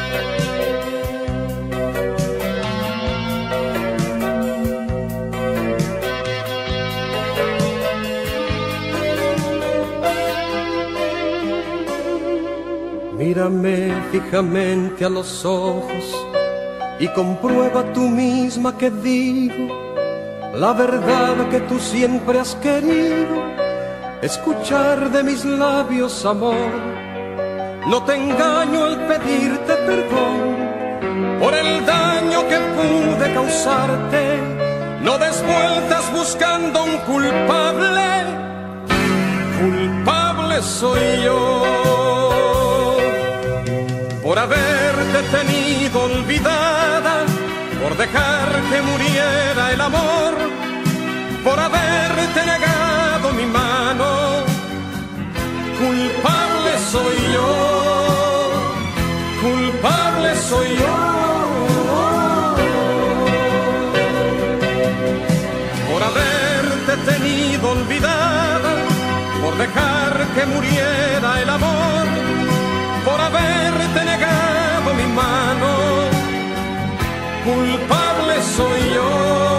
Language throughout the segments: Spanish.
Mírame fijamente a los ojos y comprueba tú misma que digo la verdad que tú siempre has querido escuchar de mis labios, amor. No te engaño al pedirte perdón por el daño que pude causarte. No des vueltas buscando un culpable, culpable soy yo. Por haberte tenido olvidada, por dejar que muriera el amor, por haberte negado mi mano, culpable soy yo, culpable soy yo. Por haberte tenido olvidada, por dejar que muriera el amor, por haberte negado mi mano, culpable soy yo,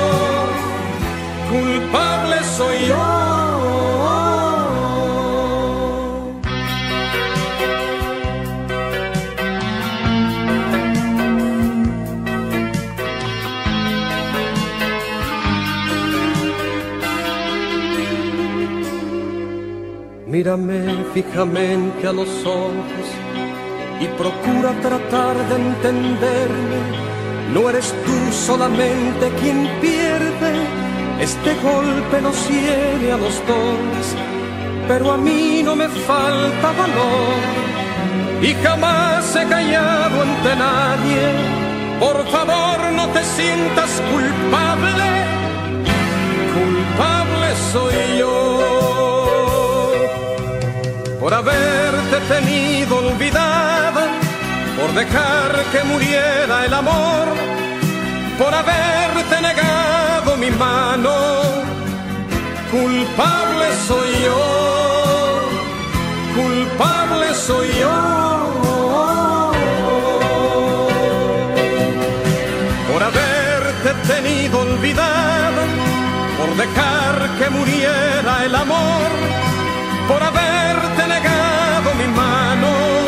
culpable soy yo. Mírame fijamente a los ojos y procura tratar de entenderme. No eres tú solamente quien pierde, este golpe nos hiere a los dos, pero a mí no me falta valor y jamás he callado ante nadie. Por favor no te sientas culpable, culpable soy yo. Por haberte tenido olvidada, por dejar que muriera el amor, por haberte negado mi mano, culpable soy yo, culpable soy yo. Por haberte tenido olvidada, por dejar que muriera el amor, por haberte negado mi mano,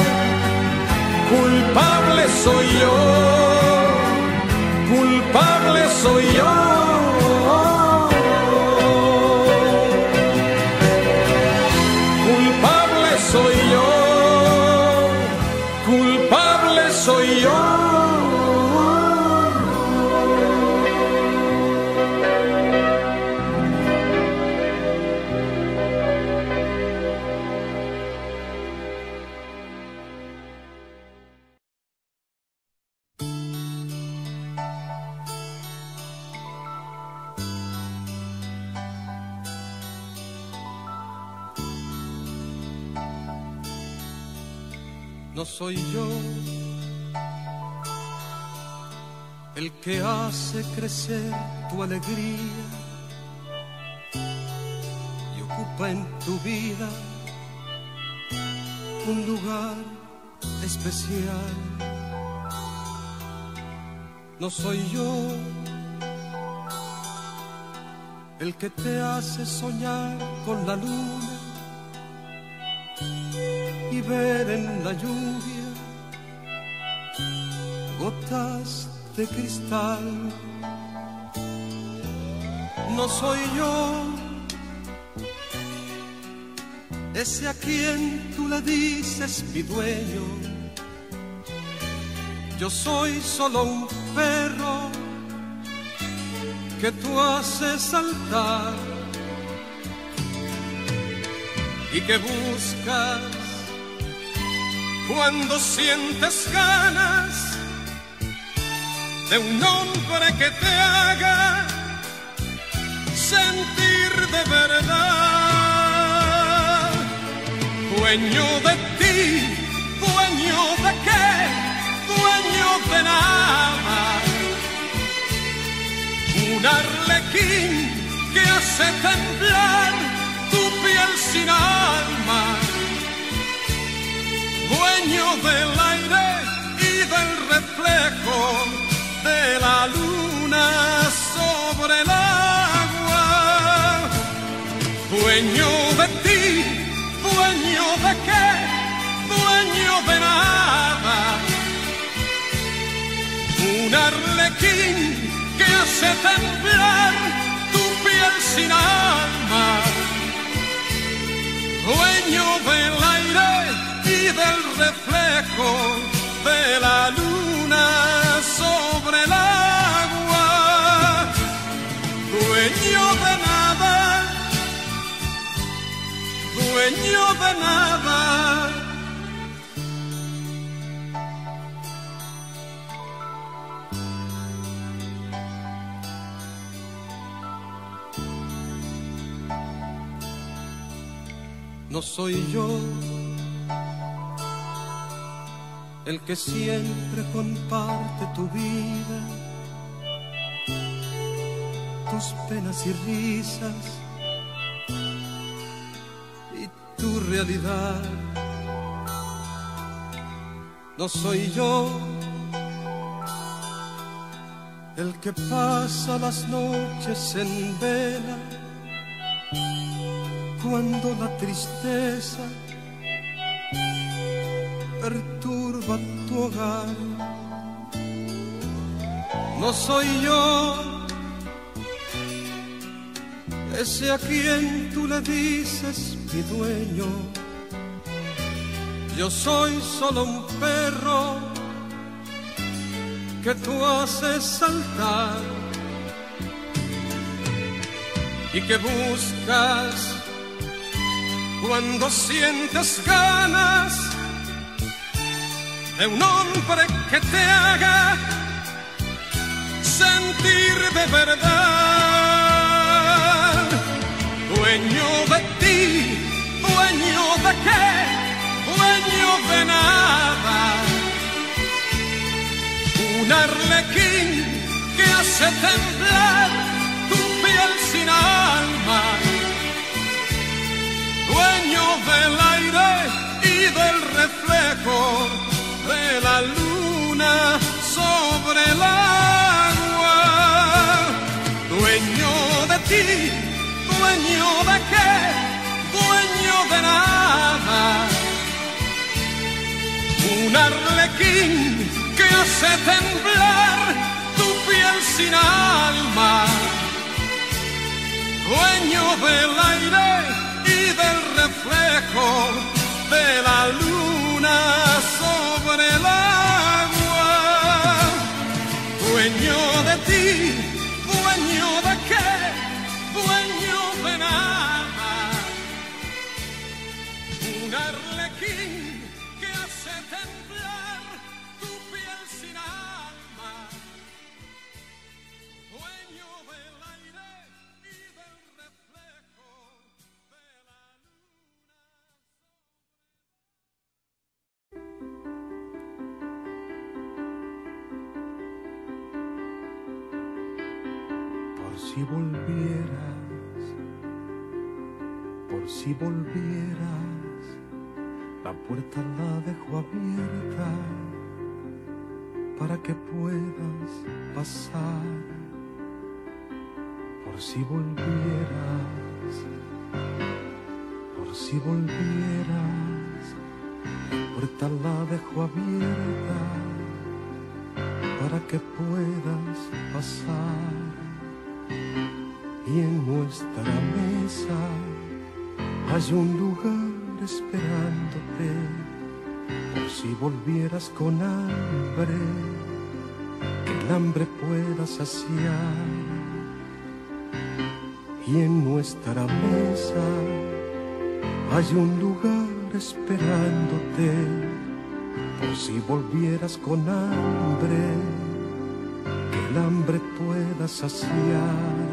culpable soy yo, culpable soy yo. Culpable soy yo, culpable soy yo. No soy yo el que hace crecer tu alegría y ocupa en tu vida un lugar especial. No soy yo el que te hace soñar con la luna y ver en la lluvia gotas de cristal. No soy yo ese a quien tú le dices mi dueño. Yo soy solo un perro que tú haces saltar y que buscas cuando sientes ganas de un hombre que te haga sentir de verdad. Dueño de ti, dueño de qué, dueño de nada. Un arlequín que hace temblar tu piel sin alma. Dueño del aire y del reflejo de la luna sobre el agua. Dueño de ti, dueño de qué, dueño de nada. Un arlequín que hace temblar tu piel sin alma. Dueño del aire y del reflejo de la luna sobre el agua. Dueño de nada, dueño de nada. No soy yo el que siempre comparte tu vida, tus penas y risas y tu realidad. No soy yo el que pasa las noches en vela cuando la tristeza perturba tu hogar. No soy yo ese a quien tú le dices mi dueño. Yo soy solo un perro que tú haces saltar y que buscas cuando sientes ganas de un hombre que te haga sentir de verdad. Dueño de ti, dueño de qué, dueño de nada. Un arlequín que hace temblar tu piel sin alma. Dueño del aire y del reflejo de la luna sobre el agua. Dueño de ti, dueño de qué, dueño de nada. Un arlequín que hace temblar tu piel sin alma. Dueño del aire y del reflejo de la luna sobre el agua. Dueño de ti, dueño de qué, dueño de nada. Un arlequín que hace temblar tu piel sin alma. Dueño del aire y del reflejo de la luna. Por si volvieras, la puerta la dejo abierta para que puedas pasar. Por si volvieras, la puerta la dejo abierta para que puedas pasar. Y en nuestra mesa hay un lugar esperándote, por si volvieras con hambre, que el hambre pueda saciar. Y en nuestra mesa hay un lugar esperándote, por si volvieras con hambre, que el hambre pueda saciar.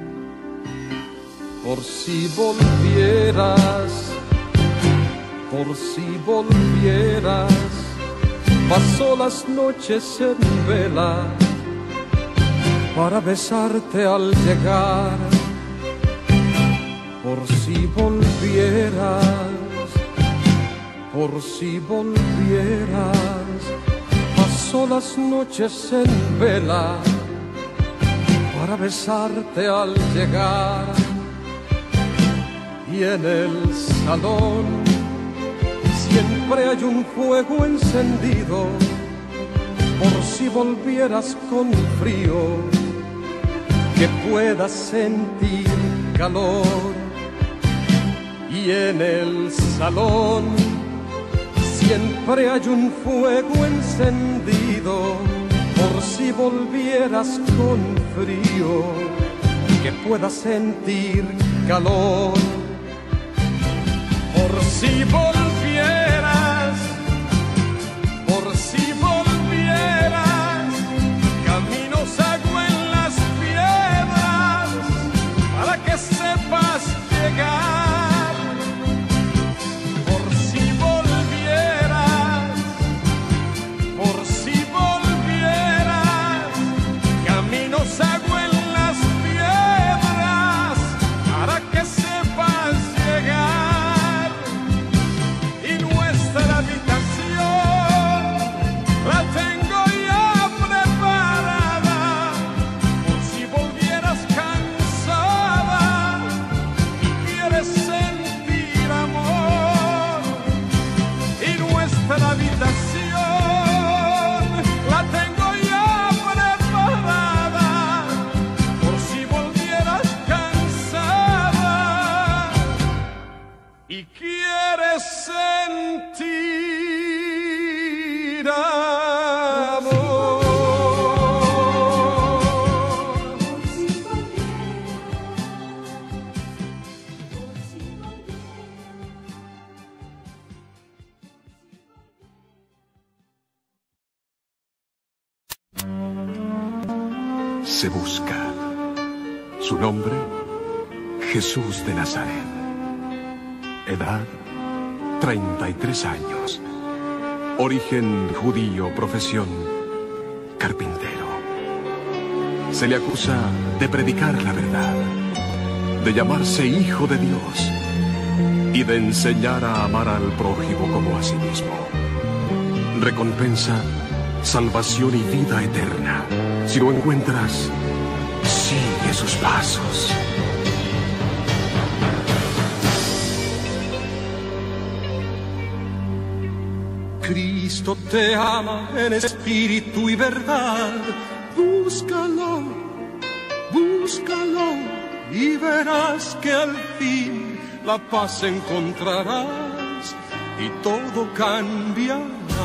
Por si volvieras, paso las noches en vela para besarte al llegar. Por si volvieras, paso las las noches en vela para besarte al llegar, y en el salón siempre hay un fuego encendido por si volvieras con frío, que puedas sentir calor. Y en el salón siempre hay un fuego encendido por si volvieras con frío, que puedas sentir calor. Por si volvieras, por si volvieras, caminos hago en las piedras para que sepas llegar. Por si volvieras, por si volvieras, caminos hago en las piedras para que sepas llegar. Se busca. Su nombre, Jesús de Nazaret. Edad, 33 años. Origen judío, profesión, carpintero. Se le acusa de predicar la verdad, de llamarse hijo de Dios y de enseñar a amar al prójimo como a sí mismo. Recompensa, salvación y vida eterna. Si lo encuentras, sigue sus pasos. Cristo te ama en espíritu y verdad. Búscalo, búscalo y verás que al fin la paz encontrarás y todo cambiará.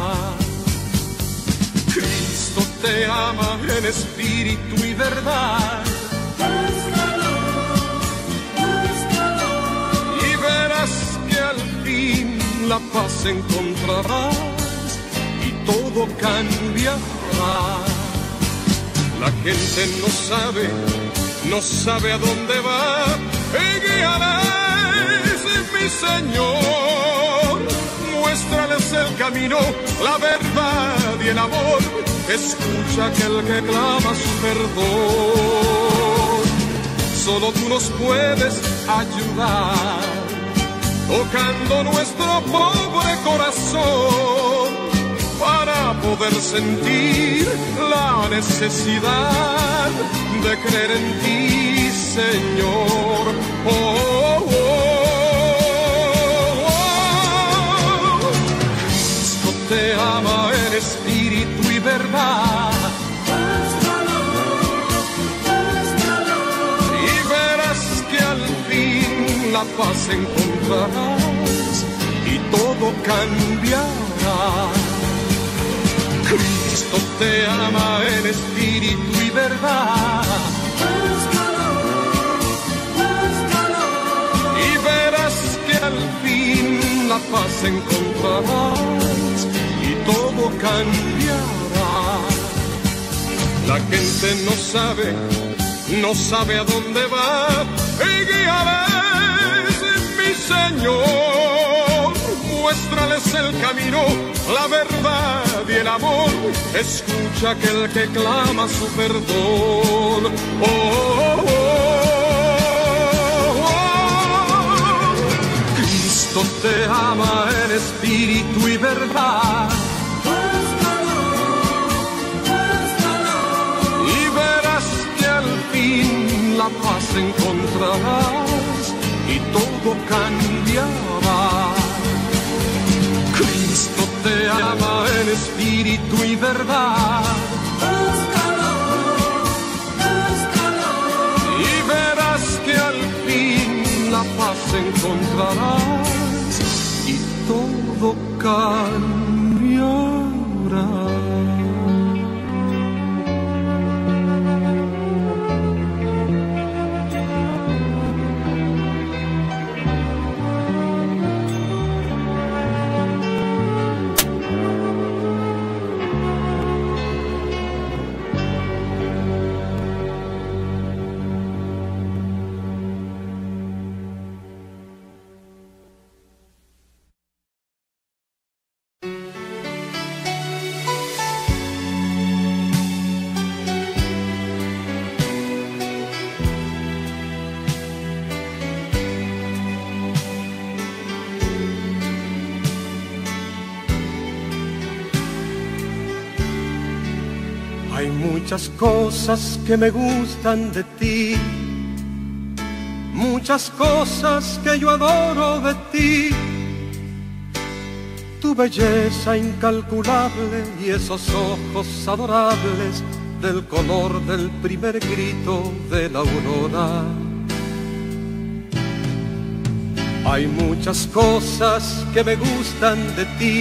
Cristo te ama en espíritu y verdad. Búscalo, búscalo y verás que al fin la paz encontrarás y todo cambiará. La gente no sabe a dónde va, y guíales, mi Señor. Muéstrales el camino, la verdad y el amor. Escucha aquel que clama su perdón. Solo tú nos puedes ayudar, tocando nuestro pobre corazón, para poder sentir la necesidad de creer en ti, Señor. Oh, oh, oh, oh. Cristo te ama en espíritu y verdad. Búscalo, búscalo y verás que al fin la paz encontrarás y todo cambiará. Cristo te ama en espíritu y verdad. Búscalo, búscalo y verás que al fin la paz encontrarás y todo cambiará. La gente no sabe a dónde va, y guíales, mi Señor. Muéstrales el camino, la verdad y el amor. Escucha aquel que clama su perdón. Oh, oh, oh, oh. Cristo te ama en espíritu y verdad. Búscalo, todo cambiará. Cristo te ama en espíritu y verdad. Búscalo, búscalo. Y verás que al fin la paz encontrarás y todo cambiará. Hay muchas cosas que me gustan de ti, muchas cosas que yo adoro de ti. Tu belleza incalculable y esos ojos adorables del color del primer grito de la aurora. Hay muchas cosas que me gustan de ti,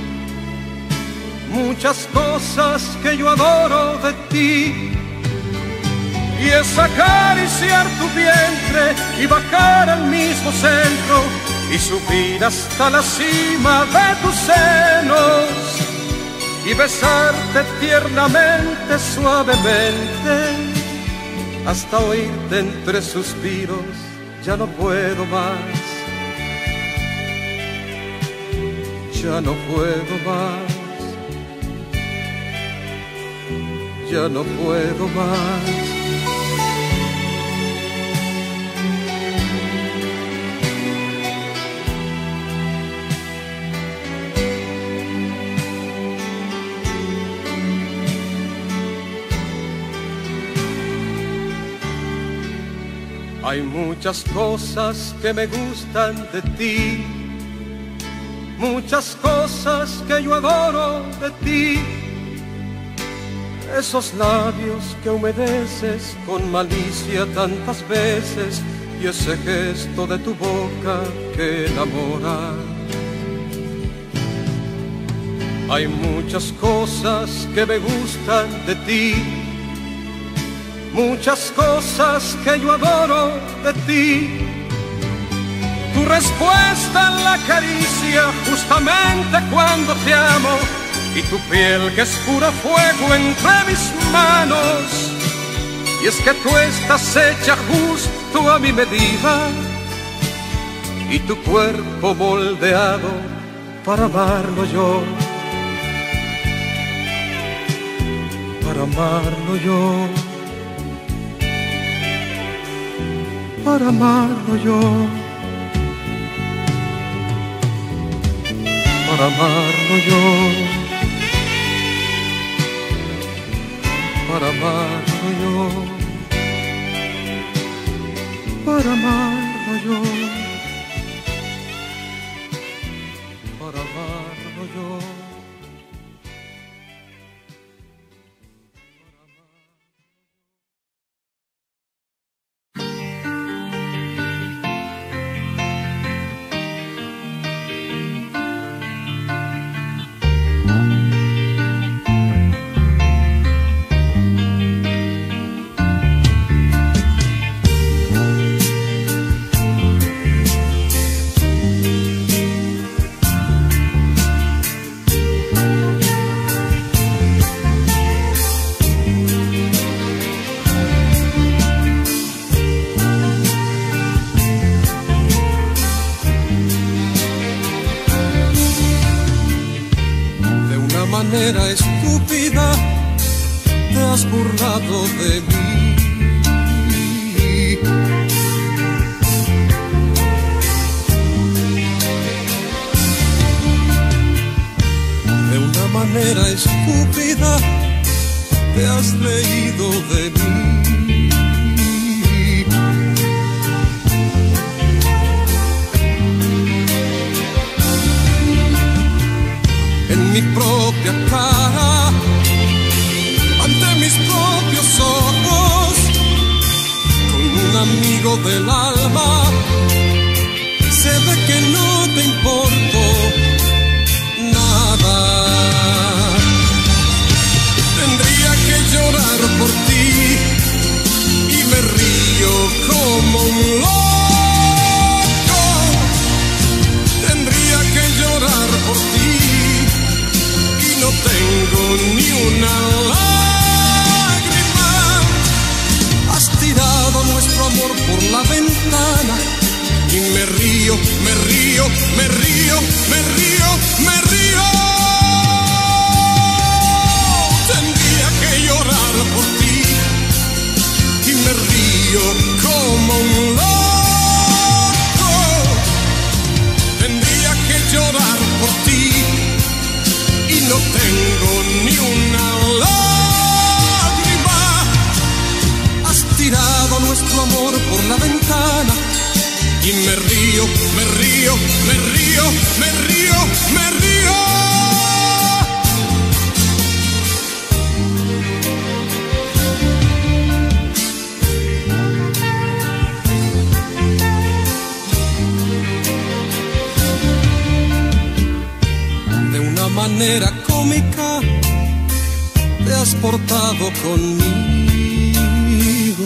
muchas cosas que yo adoro de ti. Y es acariciar tu vientre y bajar al mismo centro y subir hasta la cima de tus senos y besarte tiernamente, suavemente, hasta oírte entre suspiros. Ya no puedo más, ya no puedo más. Ya no puedo más. Hay muchas cosas que me gustan de ti, muchas cosas que yo adoro de ti. Esos labios que humedeces con malicia tantas veces y ese gesto de tu boca que enamora. Hay muchas cosas que me gustan de ti, muchas cosas que yo adoro de ti. Tu respuesta en la caricia justamente cuando te amo, y tu piel que es puro fuego entre mis manos. Y es que tú estás hecha justo a mi medida y tu cuerpo moldeado para amarlo yo, para amarlo yo, para amarlo yo, para amarlo yo, para amarlo yo, para amarlo yo, para amarlo yo. Manera estúpida te has burlado de mí. De una manera estúpida te has reído de mí. mi propia cara, ante mis propios ojos, con un amigo del alma, se ve que no te importo nada. Tendría que llorar por ti y me río como un loco. Tendría que llorar por ti y no tengo ni una lágrima. Has tirado nuestro amor por la ventana y me río, me río, me río, me río, me río. Tendría que llorar por ti y me río como un loco. Tendría que llorar por ti y no tengo ni una lágrima. Has tirado nuestro amor por la ventana y me río, me río, me río, me río, me río. De una manera cómica te has portado conmigo.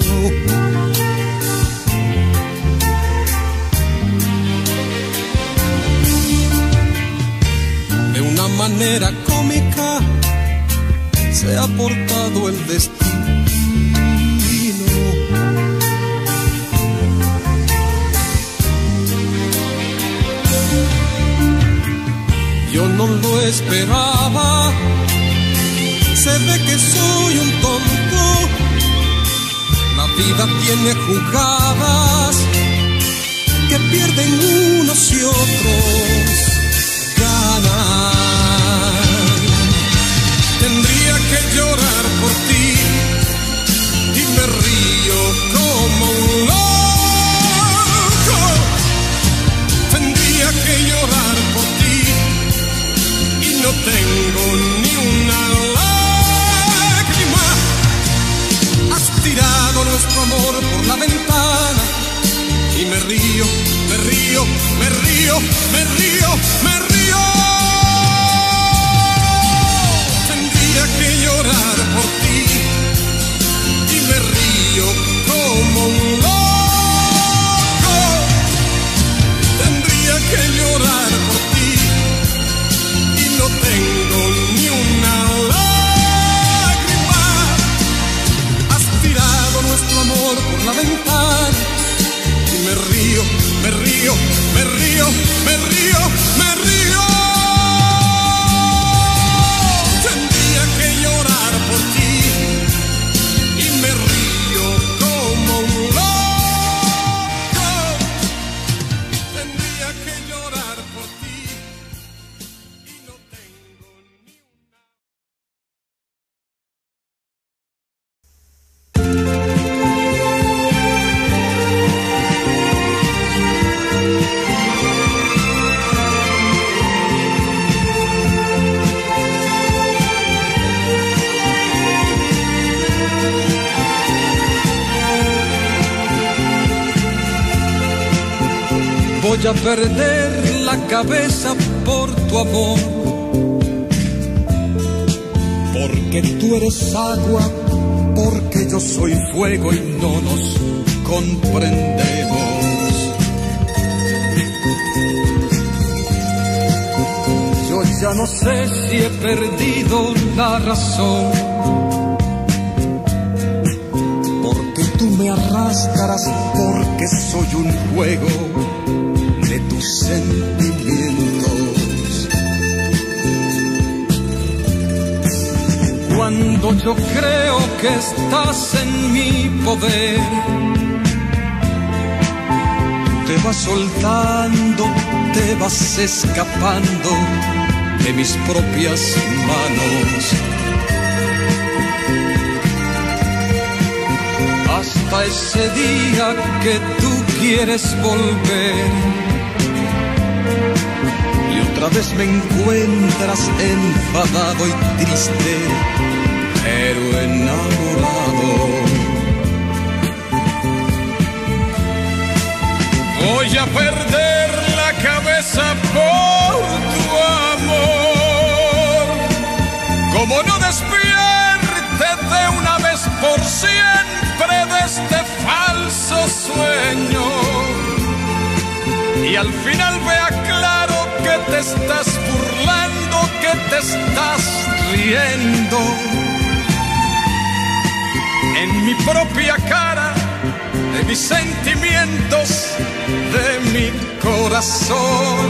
De una manera cómica se ha portado el destino. Yo no lo esperaba, se ve que soy un tonto. La vida tiene jugadas que pierden unos y otros ganan. Tendría que llorar por ti y me río como un loco. Tendría que llorar por ti y no tengo ni una lágrima. Has tirado nuestro amor por la ventana y me río, me río, me río, me río, me río. Tendría que llorar por ti y me río como un loco. Tendría que llorar por ti y no tengo ni una lágrima. Has tirado nuestro amor por la ventana y me río, me río, me río, me río, me río. Tendría que llorar por ti y me río como un loco. Tendría que llorar por ti y no tengo ni una. Voy a perder la cabeza por tu amor, porque tú eres agua, porque yo soy fuego y no nos comprendemos. Yo ya no sé si he perdido la razón, porque tú me arrastras, porque soy un juego de tus sentimientos. Cuando yo creo que estás en mi poder, te vas soltando, te vas escapando de mis propias manos. Hasta ese día que tú quieres volver, yo otra vez me encuentras enfadado y triste, pero enamorado. Voy a perder la cabeza por tu amor. Como no despierte de una vez por siempre de este falso sueño, y al final vea claro que te estás burlando, que te estás riendo. En mi propia cara, de mis sentimientos, de mi corazón.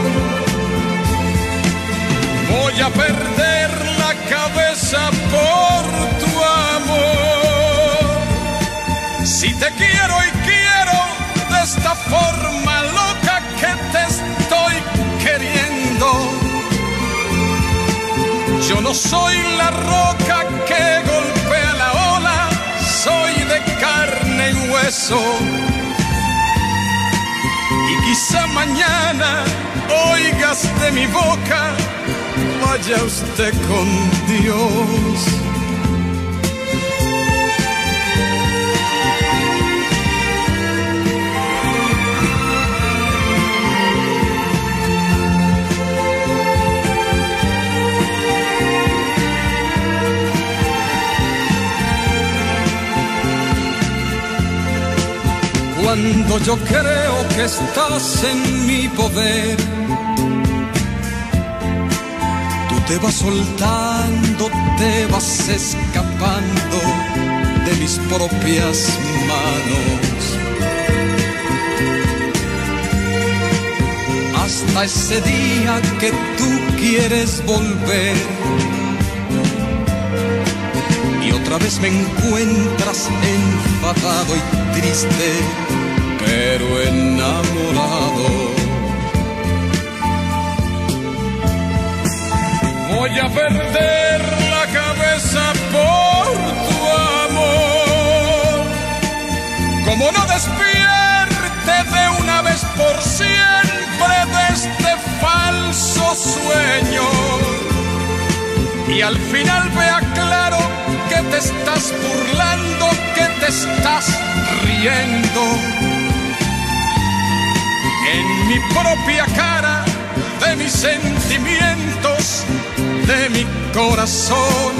Voy a perder la cabeza por tu amor. Si te quiero y quiero de esta forma loca que te estoy queriendo. Yo no soy la roca que golpea la ola, soy de carne y hueso. Y quizá mañana oigas de mi boca, vaya usted con Dios. Cuando yo creo que estás en mi poder, tú te vas soltando, te vas escapando de mis propias manos. Hasta ese día que tú quieres volver, y otra vez me encuentras enfadado y triste, pero enamorado. Voy a perder la cabeza por tu amor. Como no despierte de una vez por siempre de este falso sueño, y al final vea claro que te estás burlando, que te estás riendo. En mi propia cara, de mis sentimientos, de mi corazón.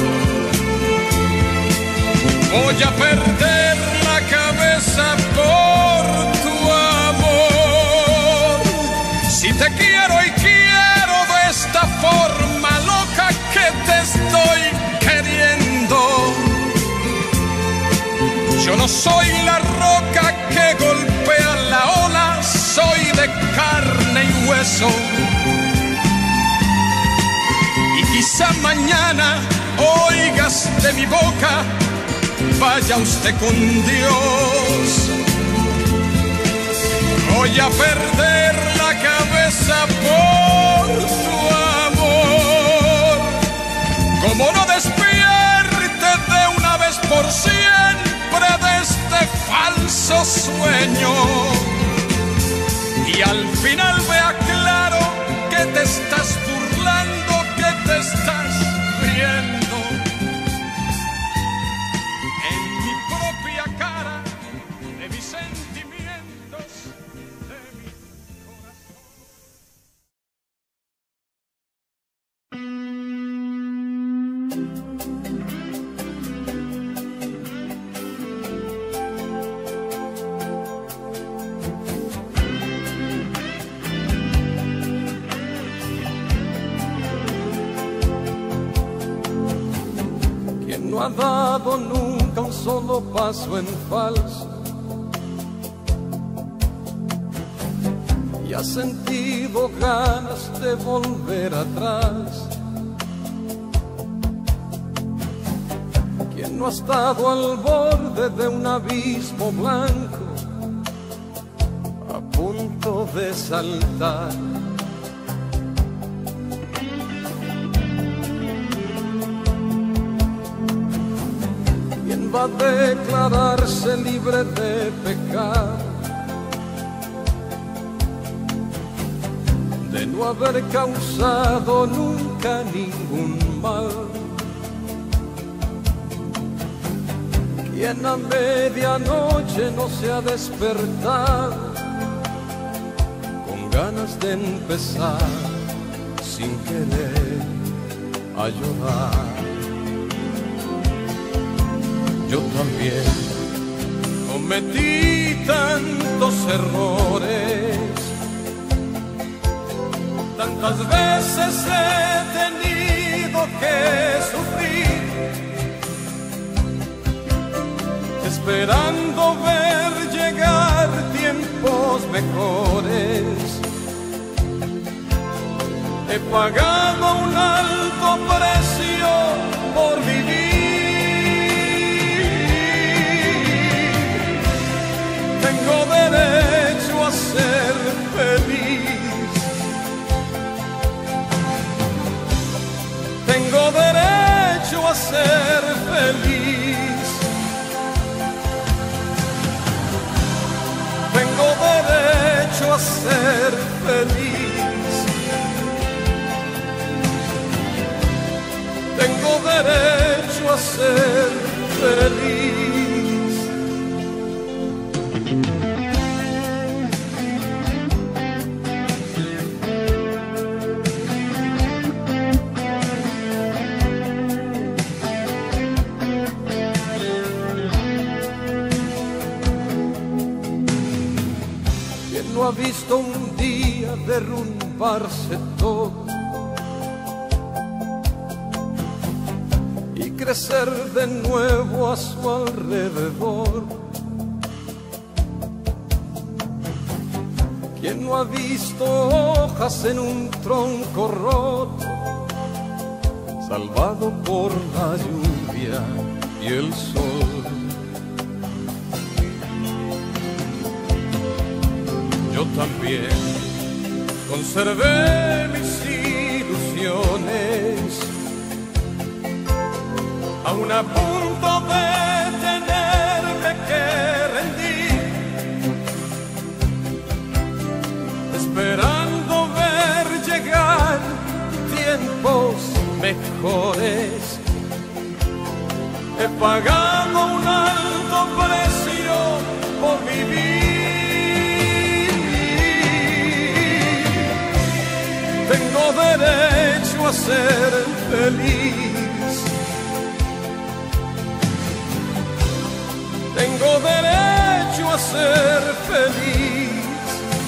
Voy a perder la cabeza por tu amor. Si te quiero y quiero de esta forma loca que te estoy queriendo. Yo no soy la roca que golpea la ola, soy de carne y hueso. Y quizá mañana oigas de mi boca, vaya usted con Dios. Voy a perder la cabeza por tu amor. Como no despierte de una vez por siempre de este falso sueño, y al final vea claro que te estás burlando, que te estás riendo. En mi propia cara, de mis sentimientos, de mi corazón. No ha dado nunca un solo paso en falso, y ha sentido ganas de volver atrás. Quien no ha estado al borde de un abismo blanco, a punto de saltar. Va a declararse libre de pecado, de no haber causado nunca ningún mal. Quien a medianoche no se ha despertado con ganas de empezar sin querer a llorar. Yo también cometí tantos errores, tantas veces he tenido que sufrir, esperando ver llegar tiempos mejores. He pagado un alto precio por vivir. Tengo derecho a ser feliz. Tengo derecho a ser feliz. Tengo derecho a ser feliz. Tengo derecho a ser feliz. ¿Quién no ha visto un día derrumbarse todo y crecer de nuevo a su alrededor? ¿Quién no ha visto hojas en un tronco roto, salvado por la lluvia y el sol? Yo también conservé mis ilusiones, aún a punto de tenerme que rendir, esperando ver llegar tiempos mejores. He pagado un alto precio por vivir. Tengo derecho a ser feliz. Tengo derecho a ser feliz.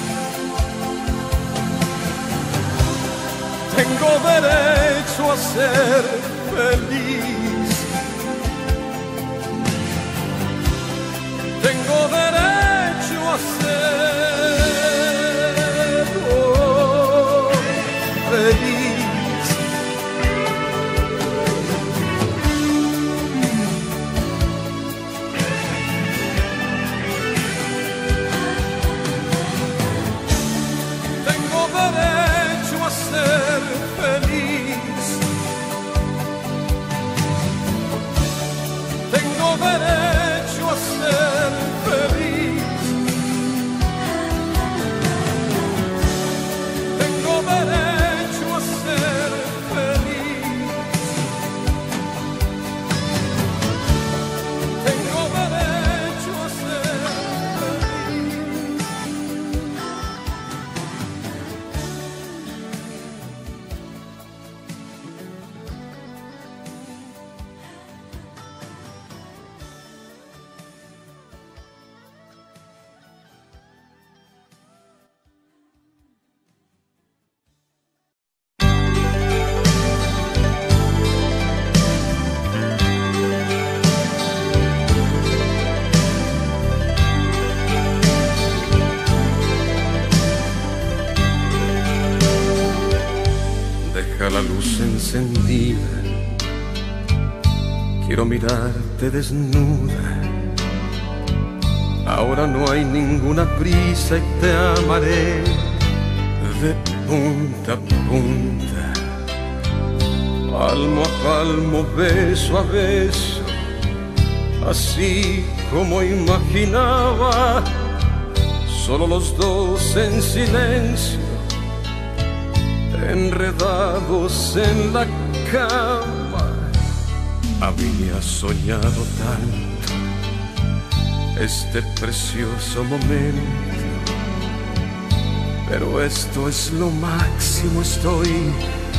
Tengo derecho a ser feliz. Tengo derecho a ser feliz. Tengo derecho a ser feliz. Tengo derecho a ser feliz. Tengo derecho a ser feliz. Tengo derecho a ser feliz. Deja la luz encendida, quiero mirarte desnuda. Ahora no hay ninguna prisa y te amaré de punta a punta, palmo a palmo, beso a beso, así como imaginaba, solo los dos en silencio, enredados en la cama. Había soñado tanto este precioso momento, pero esto es lo máximo. Estoy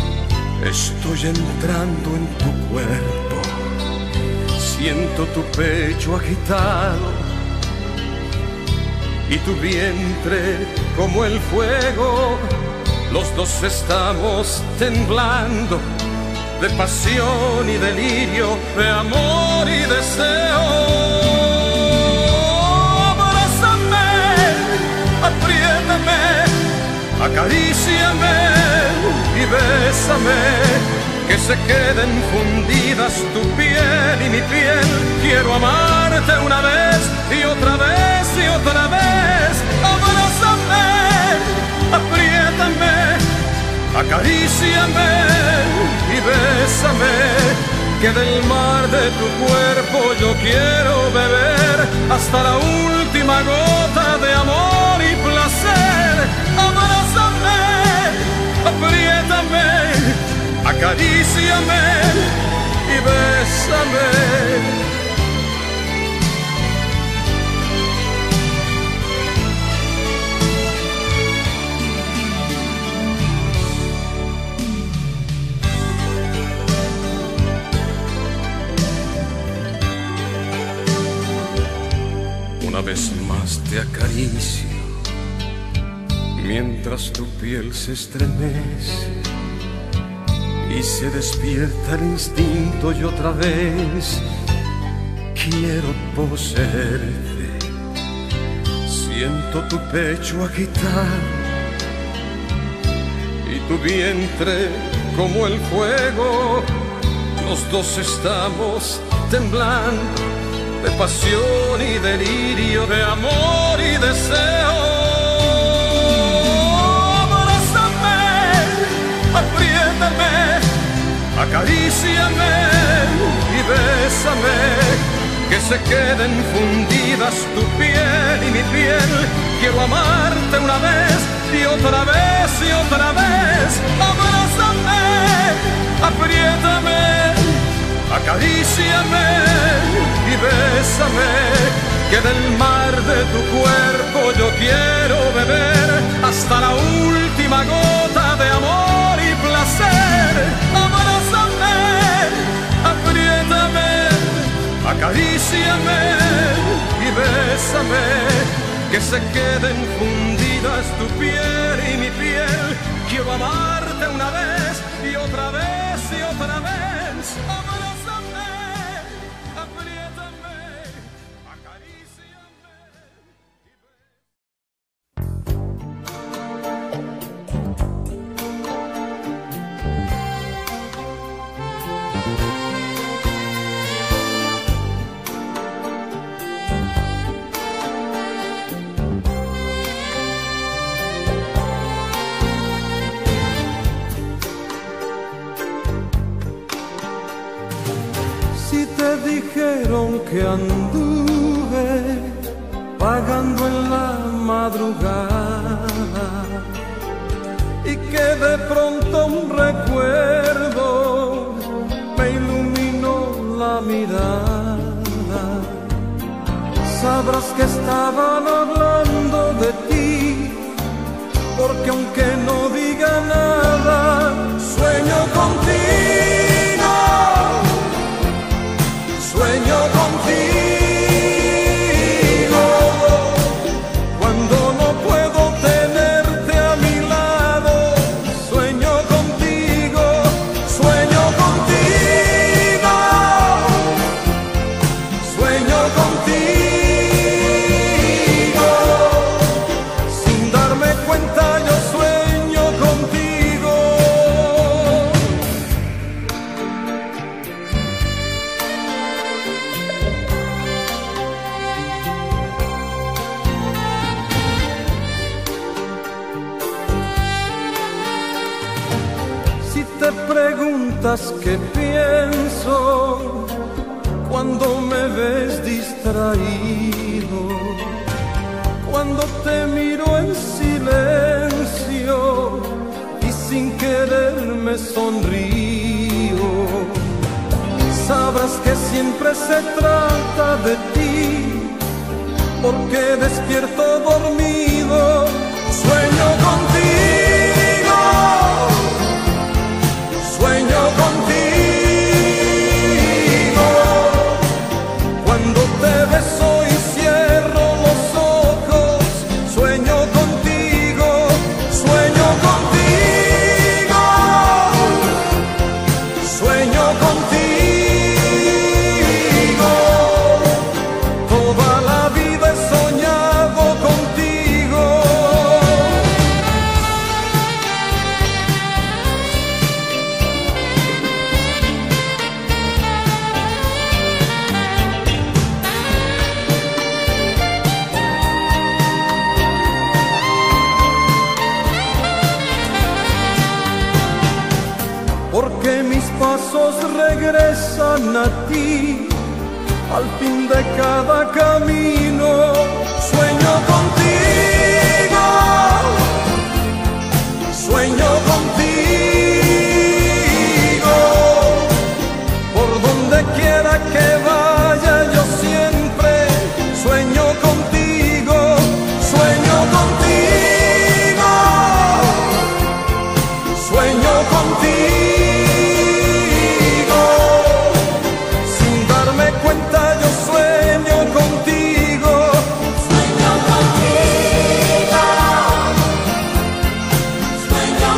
entrando en tu cuerpo. Siento tu pecho agitado y tu vientre como el fuego. Los dos estamos temblando de pasión y delirio, de amor y deseo. Abrázame, apriétame, acaríciame y bésame, que se queden fundidas tu piel y mi piel. Quiero amarte una vez y otra vez y otra vez. Abrázame, apriétame, acaríciame y bésame, que del mar de tu cuerpo yo quiero beber hasta la última gota de amor y placer. Abrázame, apriétame, acaríciame y bésame. Una vez más te acaricio, mientras tu piel se estremece y se despierta el instinto, y otra vez quiero poseerte. Siento tu pecho agitado y tu vientre como el fuego. Los dos estamos temblando de pasión y delirio, de amor y deseo. Abrázame, apriétame, acaríciame y bésame, que se queden fundidas tu piel y mi piel. Quiero amarte una vez y otra vez y otra vez. Abrázame, apriétame, acaríciame y bésame, que del mar de tu cuerpo yo quiero beber hasta la última gota de amor y placer. Abrázame, apriétame, acaríciame y bésame, que se queden fundidas tu piel y mi piel. Quiero amarte una vez y otra vez y otra vez. Dijeron que anduve vagando en la madrugada y que de pronto un recuerdo me iluminó la mirada. Sabrás que estaban hablando de ti, porque aunque no diga nada, sueño contigo. Sueño contigo, cuando no puedo tenerte a mi lado. Sueño contigo, sueño contigo, sueño contigo. Sin darme cuenta yo sueño contigo. Te preguntas qué pienso cuando me ves distraído, cuando te miro en silencio y sin querer me sonrío. Sabrás que siempre se trata de ti, porque despierto dormido, sueño contigo, sueño contigo. Cuando te beso y cierro los ojos, sueño contigo, sueño contigo, sueño contigo. Toda la vida he soñado contigo. Porque mis pasos regresan a ti al fin de cada camino. Sueño contigo, sueño contigo. Por donde quiera que vaya yo siempre sueño contigo, sueño contigo, sueño contigo. Sin darme cuenta yo sueño contigo, Sueño contigo, sueño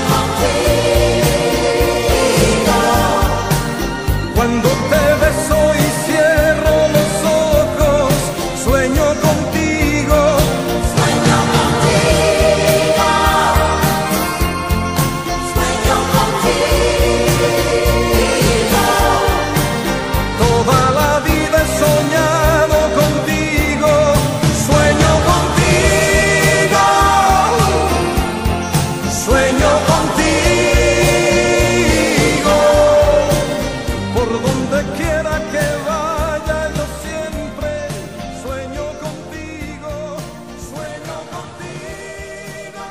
contigo. cuando te beso y cierro los ojos, sueño contigo, Sueño contigo, sueño contigo. toda la vida he soñado contigo, sueño contigo, sueño contigo. Por donde quiera que vaya yo siempre sueño contigo, sueño contigo,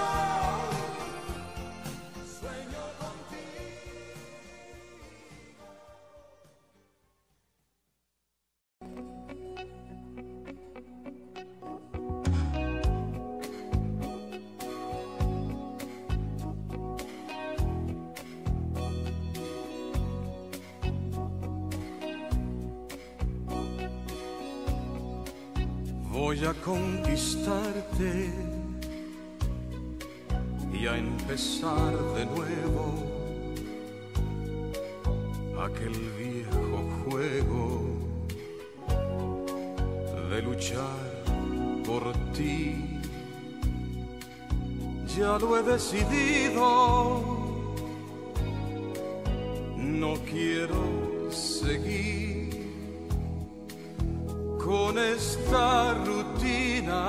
sueño contigo. Voy a conquistarte y a empezar de nuevo aquel viejo juego de luchar por ti. Ya lo he decidido, no quiero seguir con esta rutina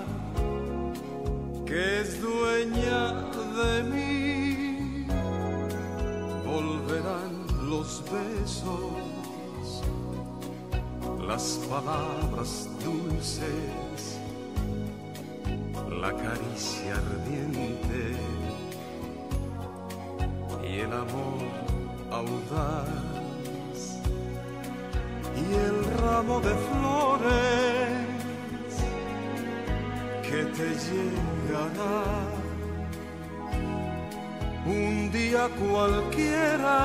que es dueña de mí. Volverán los besos, las palabras dulces, la caricia ardiente y el amor audaz y el ramo de flores que te llegará un día cualquiera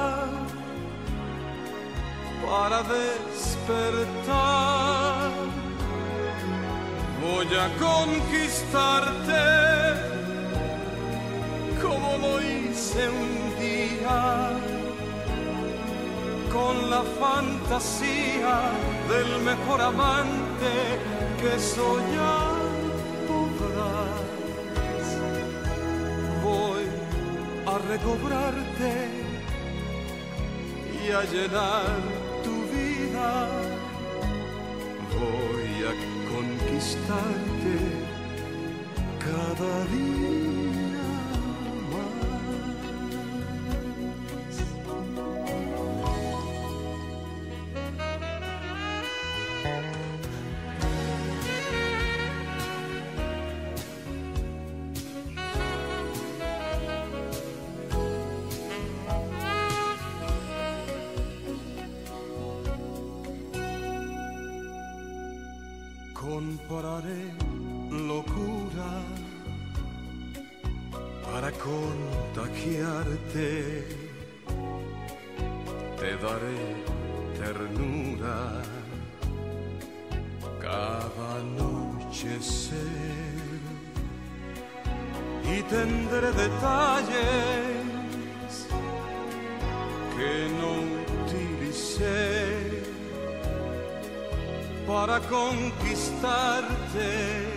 para despertar. Voy a conquistarte como lo hice un día, con la fantasía del mejor amante que soñar podrás. Voy a recobrarte y a llenar tu vida. Voy a conquistarte cada día más. compraré locura para contagiarte. Te daré ternura cada anochecer y tendré detalles que no utilicé para conquistarte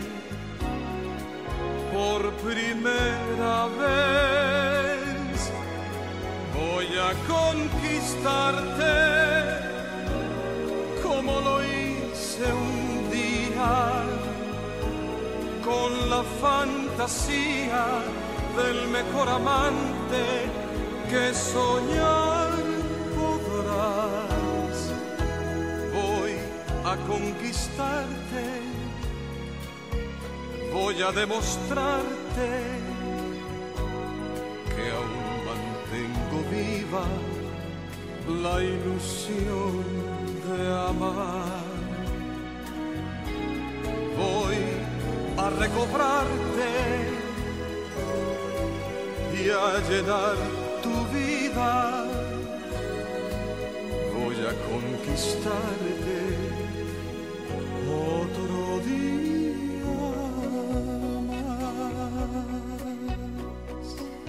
por primera vez. Voy a conquistarte como lo hice un día, con la fantasía del mejor amante que soñar podrás. Voy a conquistarte, voy a demostrarte que aún mantengo viva la ilusión de amar. Voy a recobrarte y a llenar tu vida. Voy a conquistarte otro día más.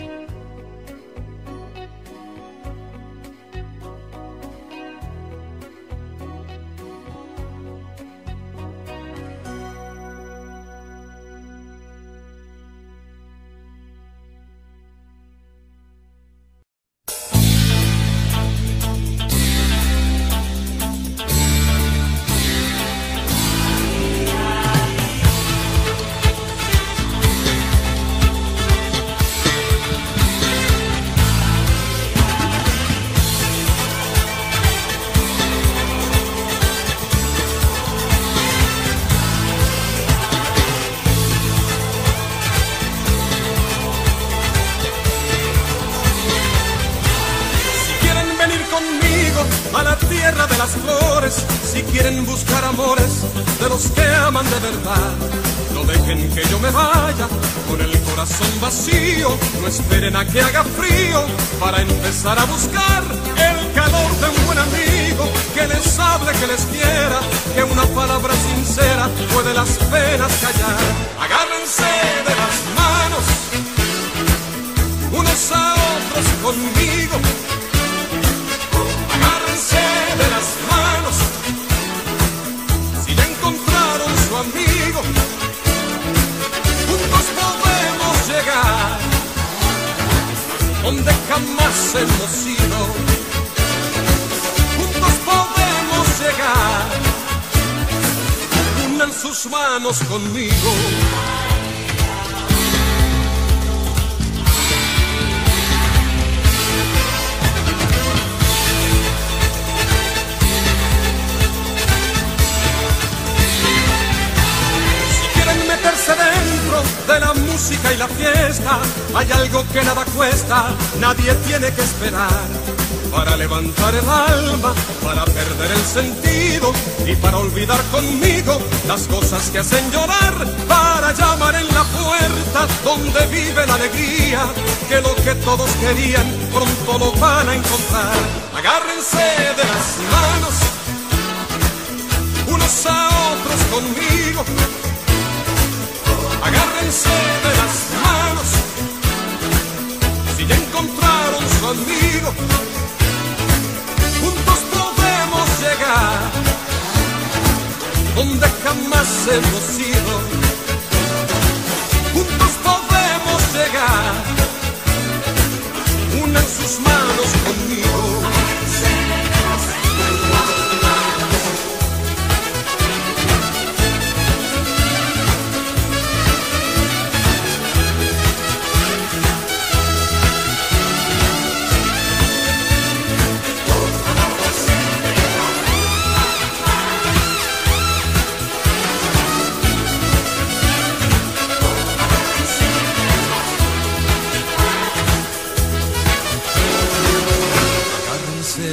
A la tierra de las flores, si quieren buscar amores de los que aman de verdad, no dejen que yo me vaya con el corazón vacío, no esperen a que haga frío para empezar a buscar el calor de un buen amigo que les hable, que les quiera, que una palabra sincera puede las penas callar. Agárrense de las manos unos a otros conmigo. De las manos, si ya encontraron su amigo, juntos podemos llegar donde jamás hemos ido. Juntos podemos llegar, unan sus manos conmigo. Dentro de la música y la fiesta hay algo que nada cuesta, nadie tiene que esperar para levantar el alma, para perder el sentido y para olvidar conmigo las cosas que hacen llorar, para llamar en la puerta donde vive la alegría, que lo que todos querían pronto lo van a encontrar. Agárrense de las manos unos a otros conmigo. Agárrense de las manos, si ya encontraron su amigo, juntos podemos llegar donde jamás hemos ido. Juntos podemos llegar, unan sus manos conmigo.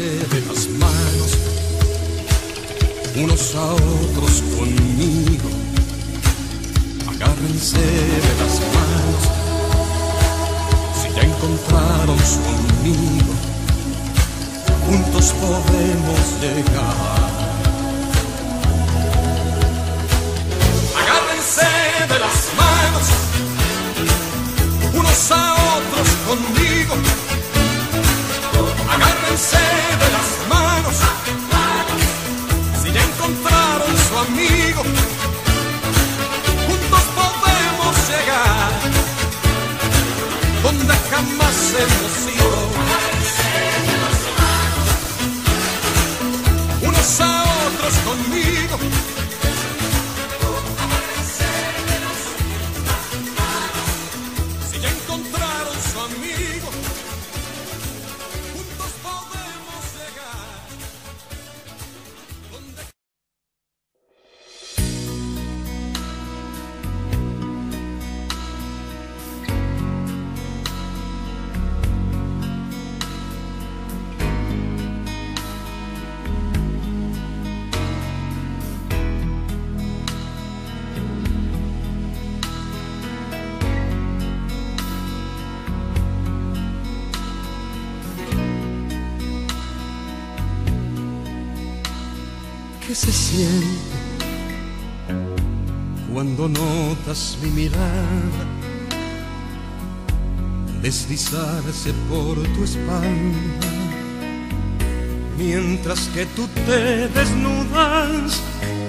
Unos a otros conmigo. Agárrense de las manos, si ya encontraron su amigo, juntos podemos llegar. Agárrense de las manos, unos a otros conmigo. Agárrense de las manos, si ya encontraron su amigo, juntos podemos llegar donde jamás hemos ido. Unos a otros conmigo. Si ya encontraron su amigo, juntos podemos llegar donde... ¿Qué se siente cuando notas mi mirada deslizarse por tu espalda, mientras que tú te desnudas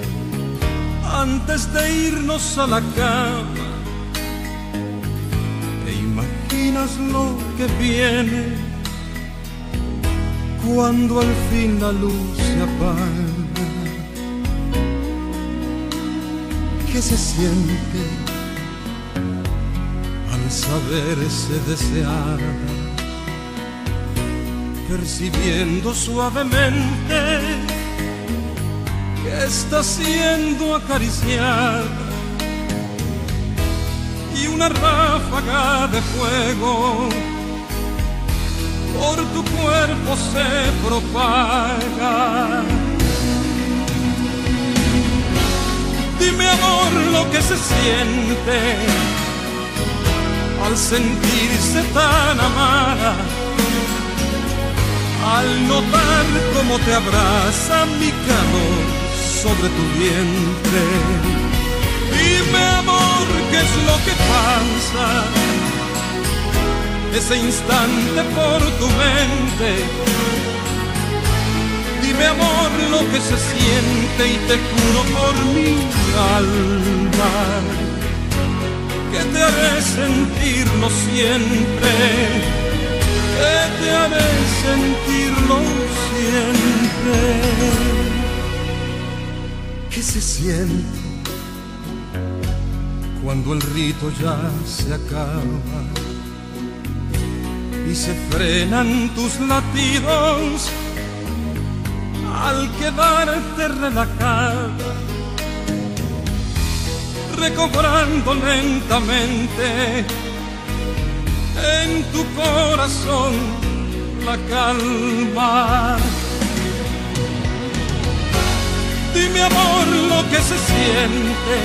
antes de irnos a la cama? ¿Te imaginas lo que viene cuando al fin la luz se apaga? ¿Qué se siente al saberse deseada, percibiendo suavemente que está siendo acariciada y una ráfaga de fuego por tu cuerpo se propaga? Dime, amor, lo que se siente al sentirse tan amada, al notar cómo te abraza mi calor sobre tu vientre. Dime, amor, qué es lo que pasa ese instante por tu mente. Dime, amor, lo que se siente y te juro por mi alma que te haré sentirlo siempre, que te haré sentirlo siempre. ¿Qué se siente cuando el rito ya se acaba y se frenan tus latidos al quedarte relajada, recobrando lentamente en tu corazón la calma? Dime, amor, lo que se siente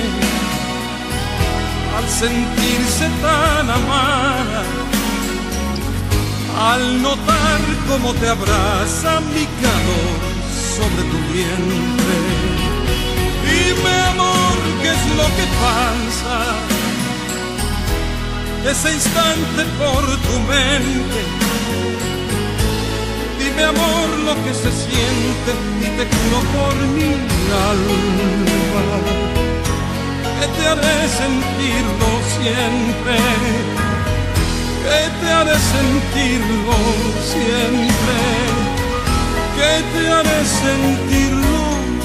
al sentirse tan amada, al notar cómo te abraza mi calor sobre tu vientre. Dime, amor, qué es lo que pasa ese instante por tu mente. Dime, amor, lo que se siente y te juro por mi alma que te haré sentirlo siempre, que te haré sentirlo siempre, que te haré sentirlo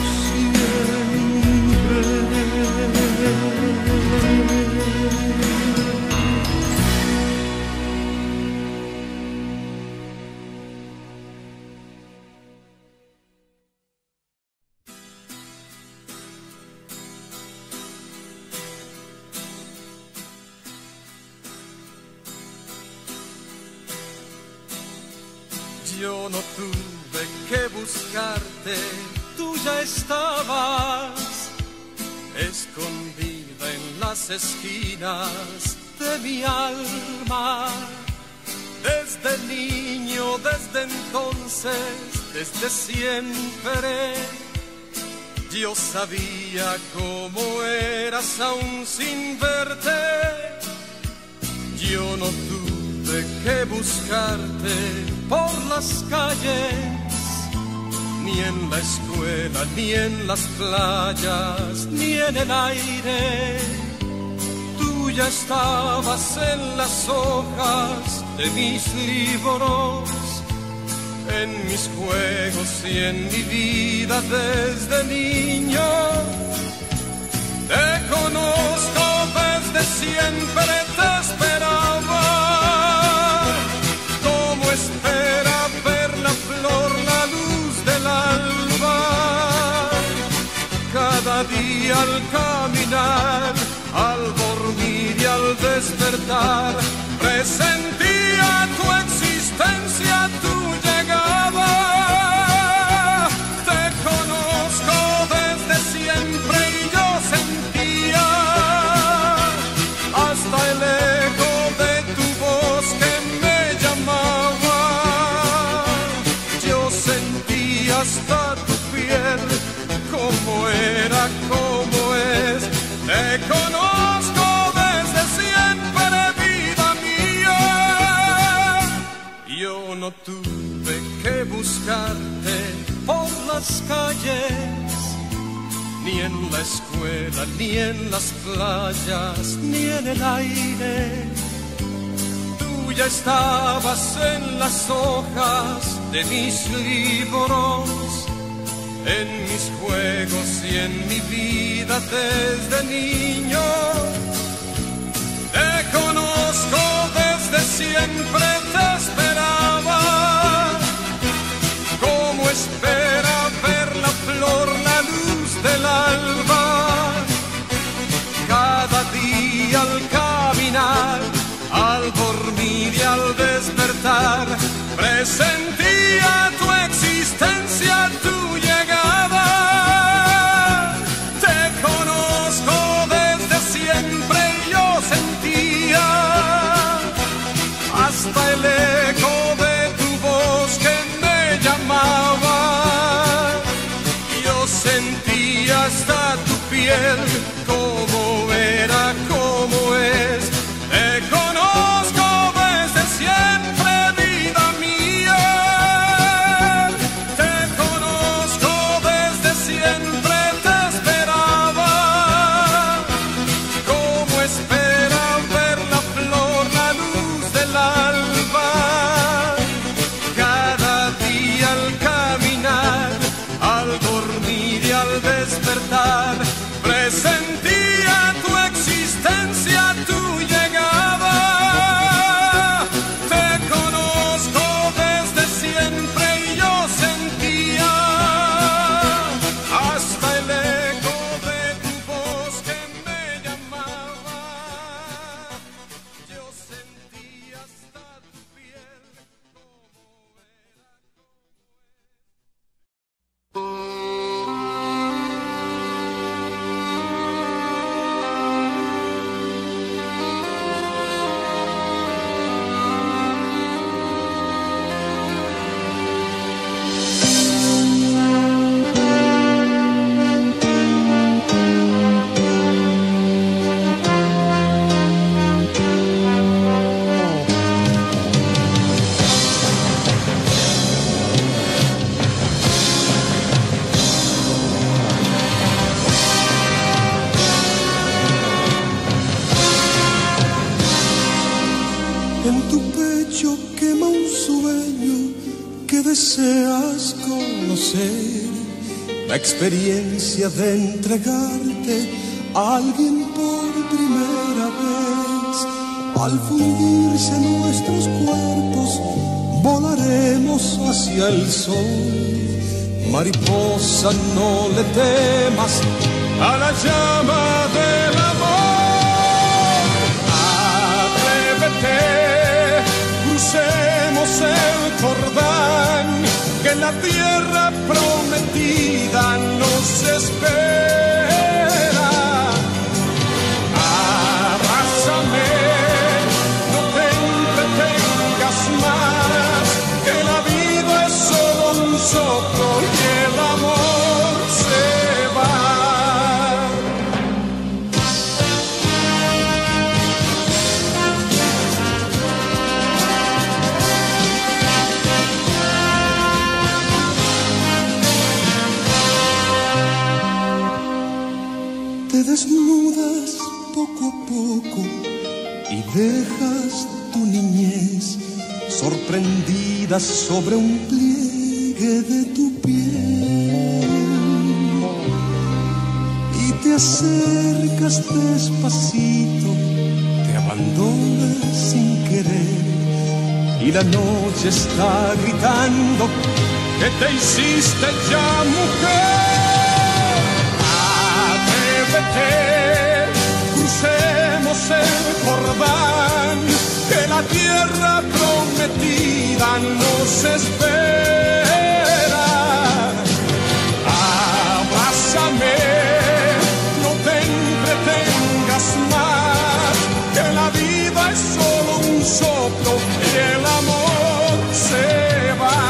Yo no tuve que buscarte, tú ya estabas escondida en la las esquinas de mi alma. Desde niño, desde entonces, desde siempre, yo sabía cómo eras aún sin verte. Yo no tuve que buscarte por las calles, ni en la escuela, ni en las playas, ni en el aire. Tú ya estabas en las hojas de mis libros, en mis juegos y en mi vida desde niño. Te conozco desde siempre, te esperaba, como espera ver la flor, la luz del alba. Cada día al caminar, al dormir y al despertar, presentía tu existencia, tu llegada. Te conozco desde siempre y yo sentía hasta el eco de tu voz que me llamaba. Yo sentía hasta tu piel como era, como es. Te conozco desde siempre, vida mía. Yo no tuve que buscarte por las calles, ni en la escuela, ni en las playas, ni en el aire. Tú ya estabas en las hojas de mis libros, en mis juegos y en mi vida desde niño. Te conozco desde siempre, te esperaba, como espera ver la flor, la luz del alba. Cada día al caminar, al dormir y al despertar, presentía tu existencia, tu llegada. Te conozco desde siempre y yo sentía hasta el eco de tu voz que me llamaba. Yo sentía hasta tu piel como era, como es. Te conozco desde siempre, vida mía. Te conozco desde siempre, te esperaba, como espera ver la flor, la luz del alba. Cada día al caminar, al dormir y al despertar, presentía tu existencia, tu llegada. Te conozco desde siempre y yo sentía hasta el eco de tu voz que me llamaba. Yo sentía hasta tu piel como era. En tu pecho quema un sueño que deseas conocer, la experiencia de entregarte a alguien por primera vez. Al fundirse nuestros cuerpos, volaremos hacia el sol. Mariposa, no le temas a la llama del amor. Atrévete, crucemos el Jordán, que la tierra prometida nos espera. desnudas poco a poco y dejas tu niñez sorprendida sobre un pliegue de tu piel y te acercas despacito, te abandonas sin querer y la noche está gritando que te hiciste ya mujer. Atrévete, crucemos el Jordán, que la tierra prometida nos espera. Abrázame, no te entretengas más, que la vida es solo un soplo y el amor se va.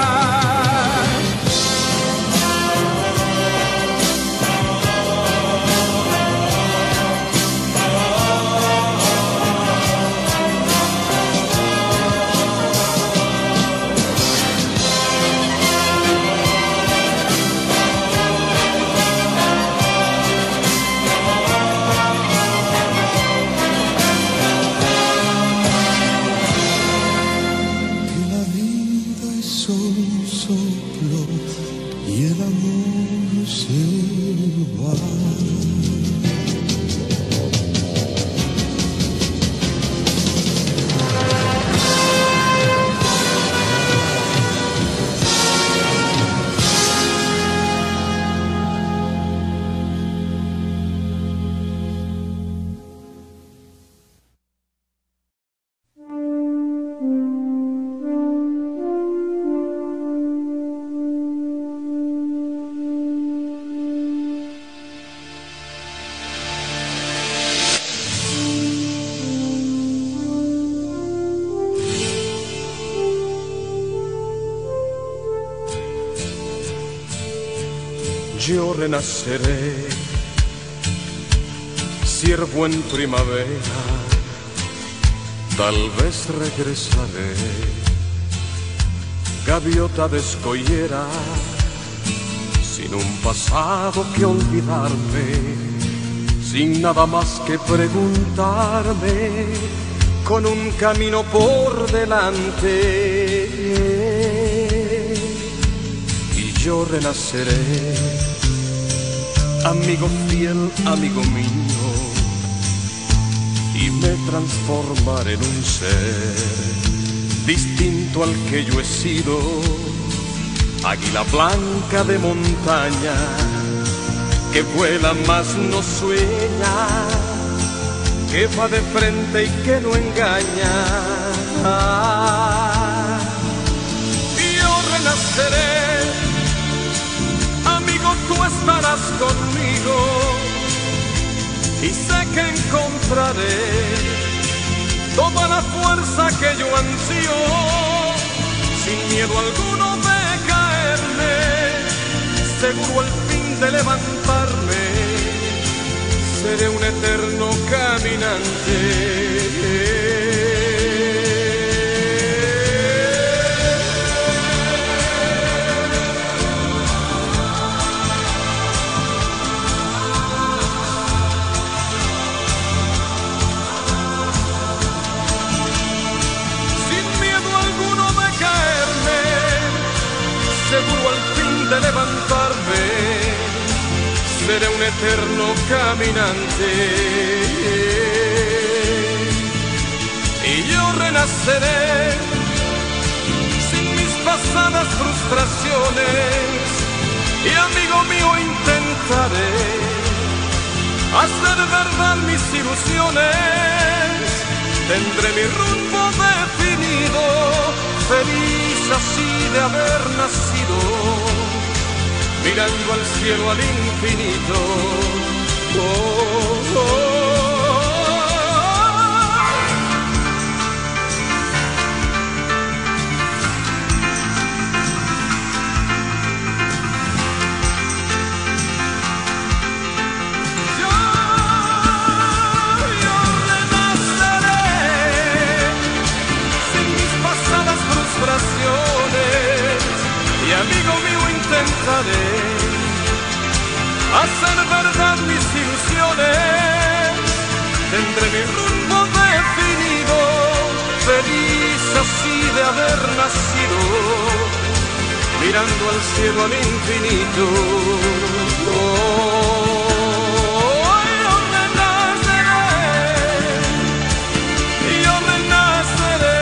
Yo renaceré, ciervo en primavera, tal vez regresaré, gaviota de escollera, sin un pasado que olvidarme, sin nada más que preguntarme, con un camino por delante. Y yo renaceré, amigo fiel, amigo mío, y me transformaré en un ser distinto al que yo he sido, águila blanca de montaña, que vuela más no sueña, que va de frente y que no engaña. Y yo renaceré, amigo, tú estarás conmigo y sé que encontraré toda la fuerza que yo ansío, sin miedo alguno de caerme, seguro al fin de levantarme, seré un eterno caminante. Seguro al fin de levantarme, seré un eterno caminante. Y yo renaceré sin mis pasadas frustraciones, y amigo mío intentaré hacer verdad mis ilusiones. Tendré mi rumbo definido, feliz así de haber nacido, mirando al cielo, al infinito. Oh, oh, oh. Yo renaceré sin mis pasadas frustraciones, y amigo mío intentaré hacer verdad mis ilusiones. haber nacido, mirando al cielo, al infinito. Yo renaceré, yo renaceré.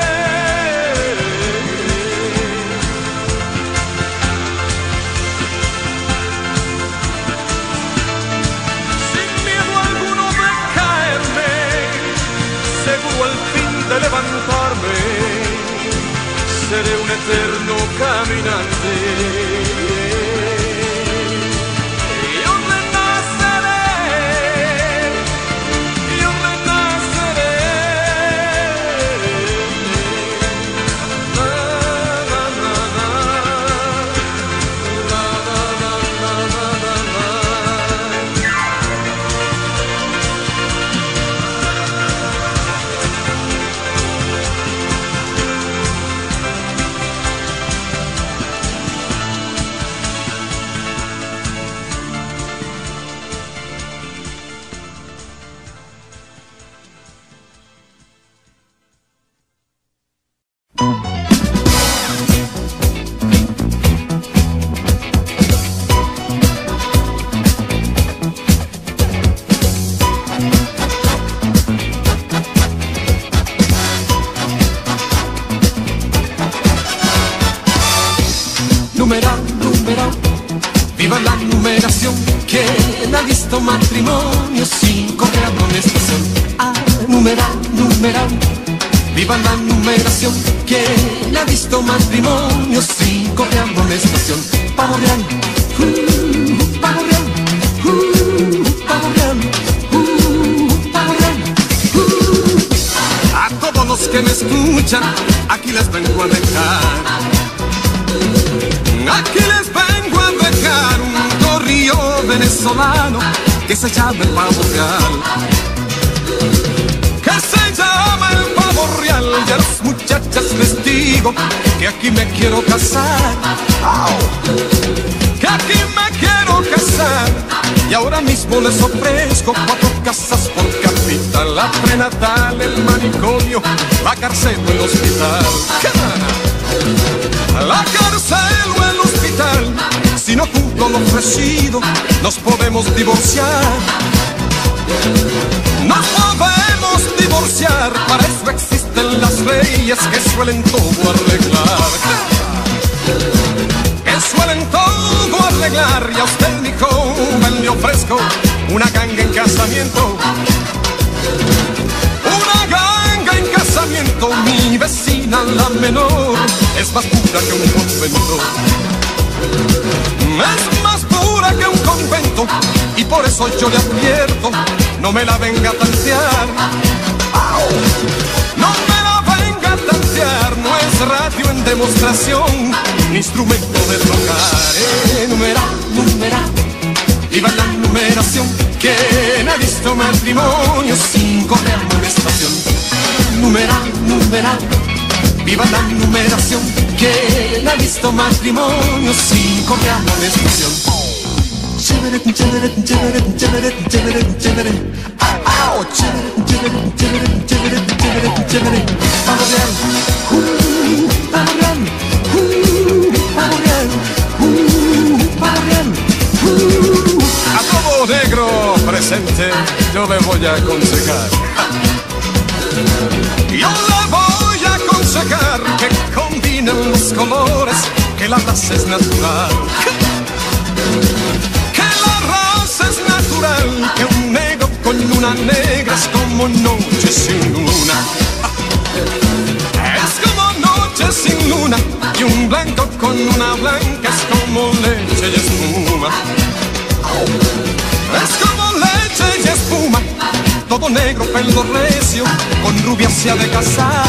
Sin miedo alguno de caerme, seguro al fin de levantarme, seré un eterno caminante. Yo renaceré, yo renaceré. Na, na, na, na. Na, na, na, na, na, na, na. Numeral, numeral, viva la numeración. ¿Quién ha visto matrimonio sin correr amonestación? Ah, numeral, numeral, viva la numeración. ¿Quién ha visto matrimonio sin correr amonestación? Pavo real, pavo real, pavo real, pavo real. A todos los que me escuchan, aquí les vengo a dejar. Aquí les vengo a dejar un corrillo venezolano que se llama el pavo real. Que se llama el pavo real. Y a las muchachas les digo que aquí me quiero casar. Que aquí me quiero casar. Y ahora mismo les ofrezco 4 casas por capita. La prenatal, el manicomio, la cárcel o el hospital. La cárcel o el hospital. Si no cumplo lo ofrecido, nos podemos divorciar. Nos podemos divorciar. Para eso existen las leyes que suelen todo arreglar. Que suelen todo arreglar. Y a usted, mi joven, le ofrezco una ganga en casamiento. Una ganga en casamiento. Mi vecina, la menor, es más pura que un convento. Es más pura que un convento. Y por eso yo le advierto, no me la venga a tantear. No me la venga a tantear. No es radio en demostración, ni instrumento de tocar. Numeral, numeral, viva la numeración. ¿Quién ha visto matrimonio sin correr amonestación? Numeral, numeral, viva la numeración. ¿Quién ha visto matrimonio sin correr amonestación? Chévere, chévere, chévere, chévere, chévere, chévere. Chévere, chévere, chévere, chévere, chévere, chévere. Pavo real, pavo real, pavo real, pavo real. A todo negro presente yo le voy a aconsejar. Yo le voy a aconsejar que combinen los colores, que la raza es natural. Que la raza es natural, que un negro con una negra es como noche sin luna. Es como noche sin luna, y un blanco con una blanca es como leche y espuma. Es como leche y espuma. Todo negro, pelo recio, con rubia se ha de casar.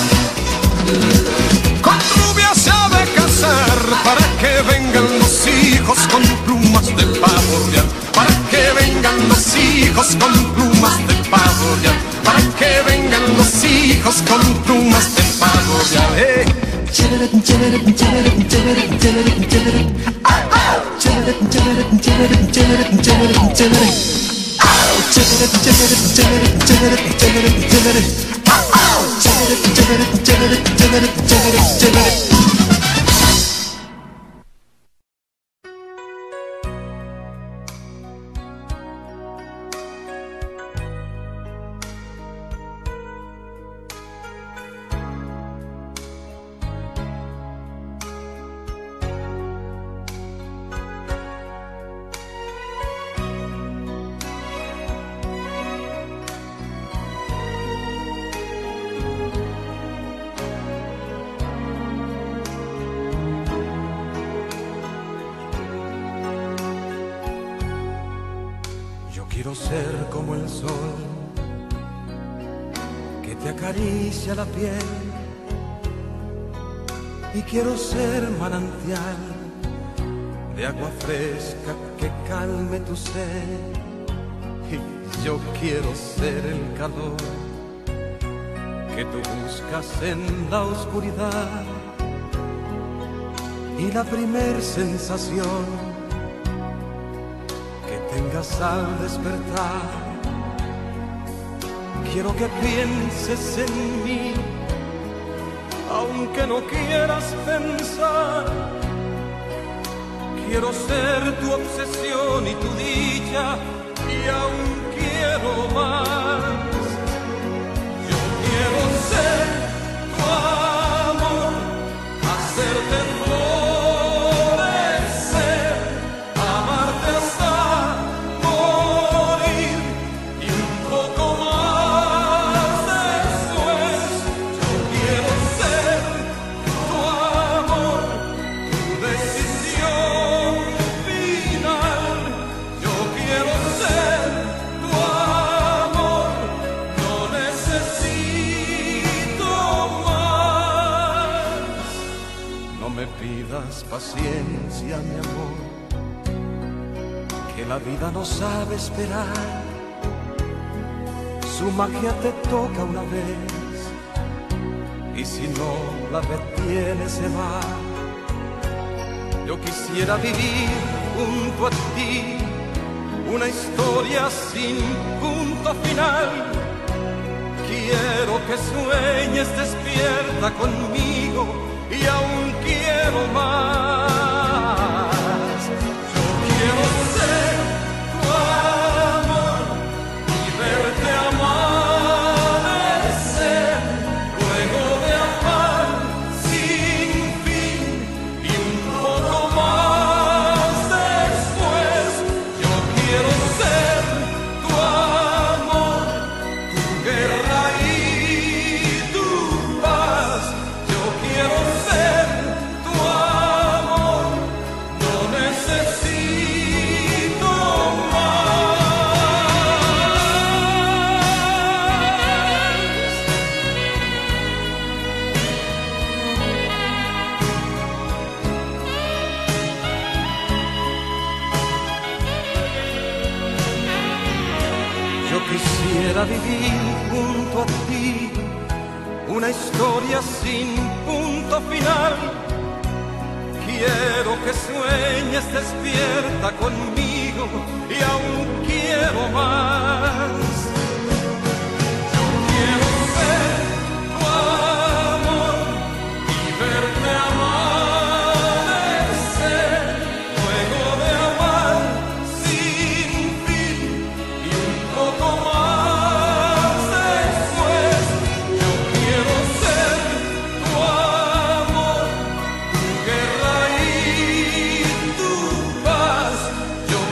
Con rubia se ha de casar, para que vengan los hijos con plumas de pavo real. Para que vengan los hijos con plumas de pavo real. Para que vengan los hijos con plumas de pavo real. Chévere, chévere, chévere, chévere, chévere, chévere. Chévere, chévere, chévere, chévere, chévere, chévere. Chévere, chévere, chévere, chévere, chévere, chévere. Chévere, Quiero ser como el sol que te acaricia la piel, y quiero ser manantial de agua fresca que calme tu sed. Y yo quiero ser el calor que tú buscas en la oscuridad, y la primer sensación tengas al despertar. Quiero que pienses en mí, aunque no quieras pensar. Quiero ser tu obsesión y tu dicha, y aún quiero más. Yo quiero ser tu amor, hacerte florecer, amarte hasta paciencia, mi amor, que la vida no sabe esperar. Su magia te toca una vez, y si no la retiene se va. Yo quisiera vivir junto a ti una historia sin punto final. Quiero que sueñes despierta conmigo, y aún quiero más. Yo quiero ser tu amor y verte amanecer, luego de amar sin fin y un poco más después. Yo quiero ser tu amor, tu guerra y tu paz. Yo quiero ser tu amor, no necesito más. Yo quisiera vivir junto a ti una historia sin punto final. Quiero que sueñes despierta conmigo, y aún quiero más. Yo quiero ser tu amor y verte amanecer, luego de amar sin fin y un poco más después. Yo quiero ser tu amor, tu guerra y tu paz. Yo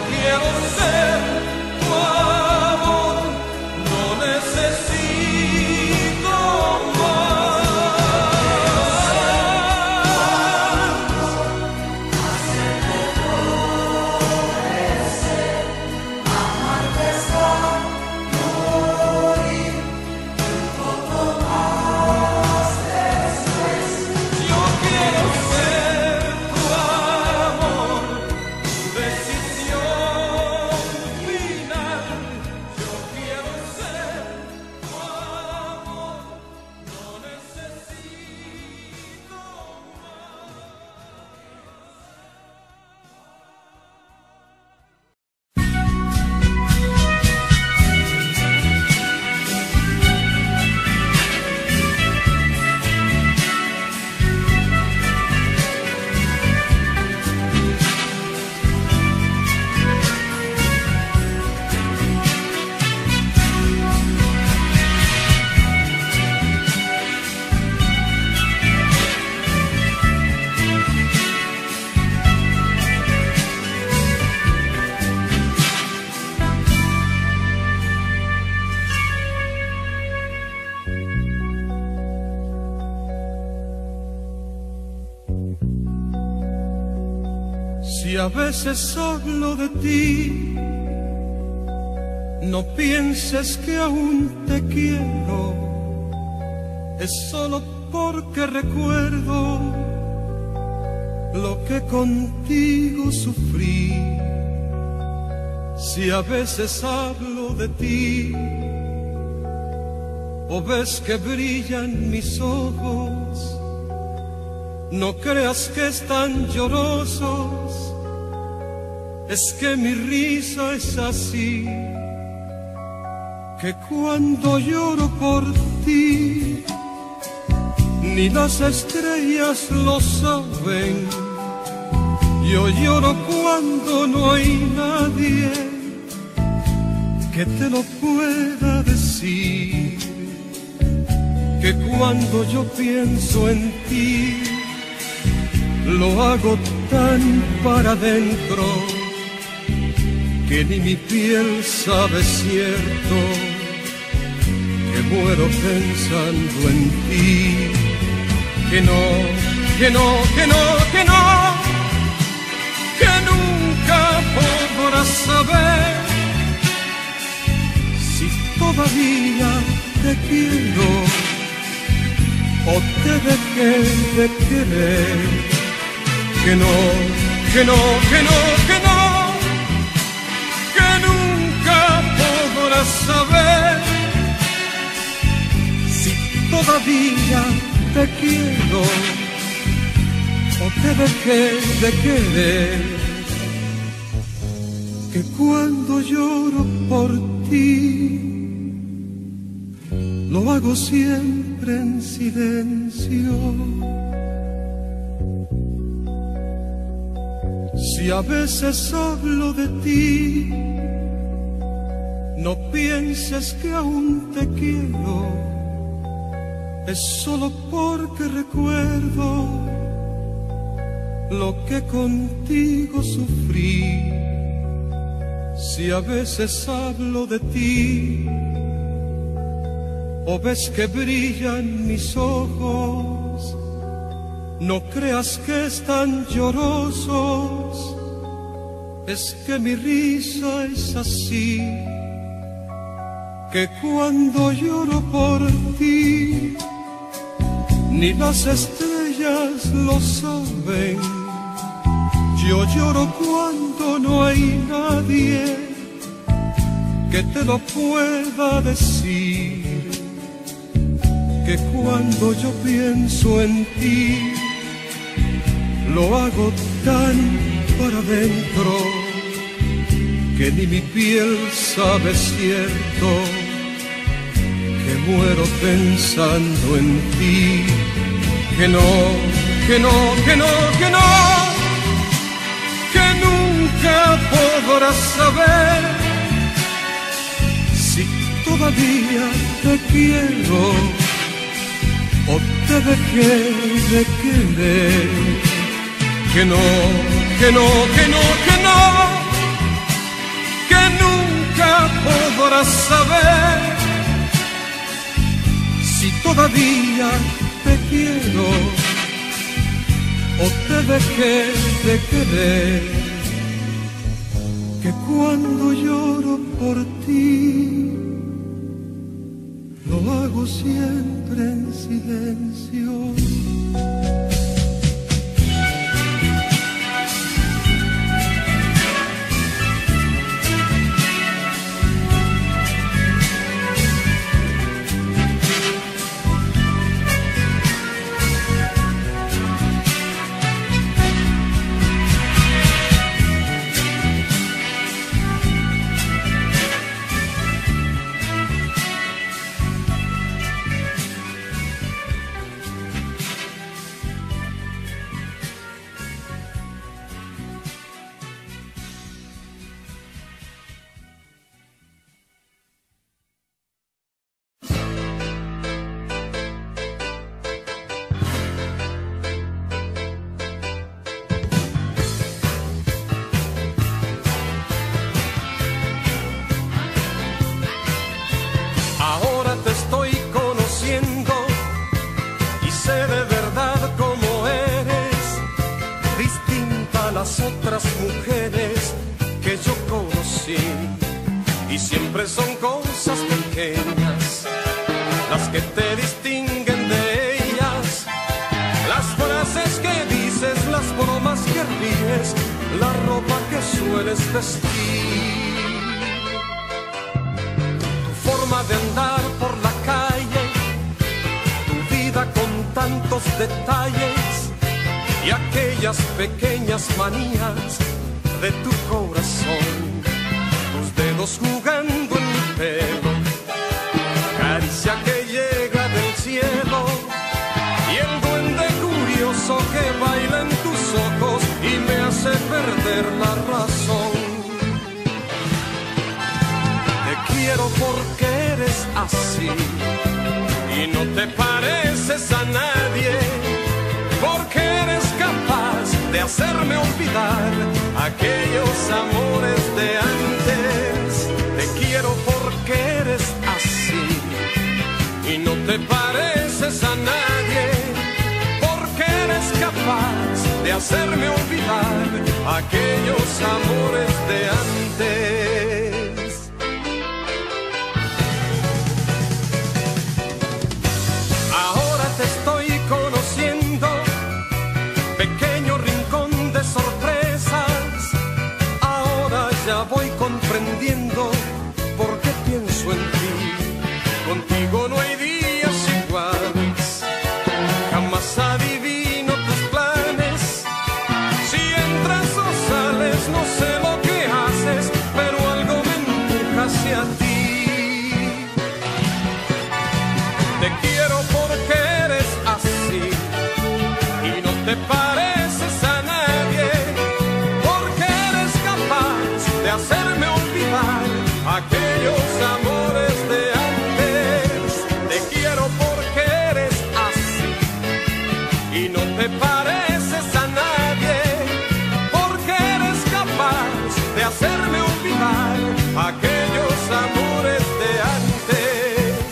a veces hablo de ti, no pienses que aún te quiero, es solo porque recuerdo lo que contigo sufrí. Si a veces hablo de ti, o ves que brillan mis ojos, no creas que están llorosos, es que mi risa es así, que cuando lloro por ti, ni las estrellas lo saben. Yo lloro cuando no hay nadie que te lo pueda decir, que cuando yo pienso en ti, lo hago tan para adentro que ni mi piel sabe cierto, que muero pensando en ti, que no, que no, que no, que no, que nunca podrás saber si todavía te quiero o te dejé de querer. Que no, que no, que no, que no, que nunca podrás saber si todavía te quiero o te dejé de querer. Que cuando lloro por ti, lo hago siempre en silencio. Si a veces hablo de ti, no pienses que aún te quiero, es solo porque recuerdo lo que contigo sufrí. Si a veces hablo de ti, o ves que brillan mis ojos, no creas que están llorosos, es que mi risa es así, que cuando lloro por ti, ni las estrellas lo saben. Yo lloro cuando no hay nadie que te lo pueda decir, que cuando yo pienso en ti, lo hago tan para adentro que ni mi piel sabe cierto, que muero pensando en ti. Que no, que no, que no, que no, que nunca podrás saber si todavía te quiero o te dejé de querer. Que no, que no, que no, que no, que nunca podrás saber si todavía te quiero o te dejé de querer. Que cuando lloro por ti, lo hago siempre en silencio. sueles vestir, tu forma de andar por la calle, tu vida con tantos detalles y aquellas pequeñas manías de tu corazón, tus dedos jugando en mi pelo, caricia que llega del cielo y el duende curioso que baila en tus ojos y me hace perder la razón. Te quiero porque eres así y no te pareces a nadie, porque eres capaz de hacerme olvidar aquellos amores de antes. Te quiero porque eres así y no te pareces a nadie, porque eres capaz de hacerme olvidar aquellos amores de antes. Ahora te estoy conociendo, pequeño rincón de sorpresas. Ahora ya voy comprendiendo por qué pienso en ti. Contigo no hay días iguales, jamás adivino tus planes. Si entras o sales, no sé lo que haces, pero algo me empuja hacia ti. Te quiero porque eres así y no te pareces a nadie, porque eres capaz de hacerme olvidar aquellos amores de antes. Te quiero porque eres así y no te pareces a nadie, porque eres capaz de hacerme olvidar aquellos amores de antes.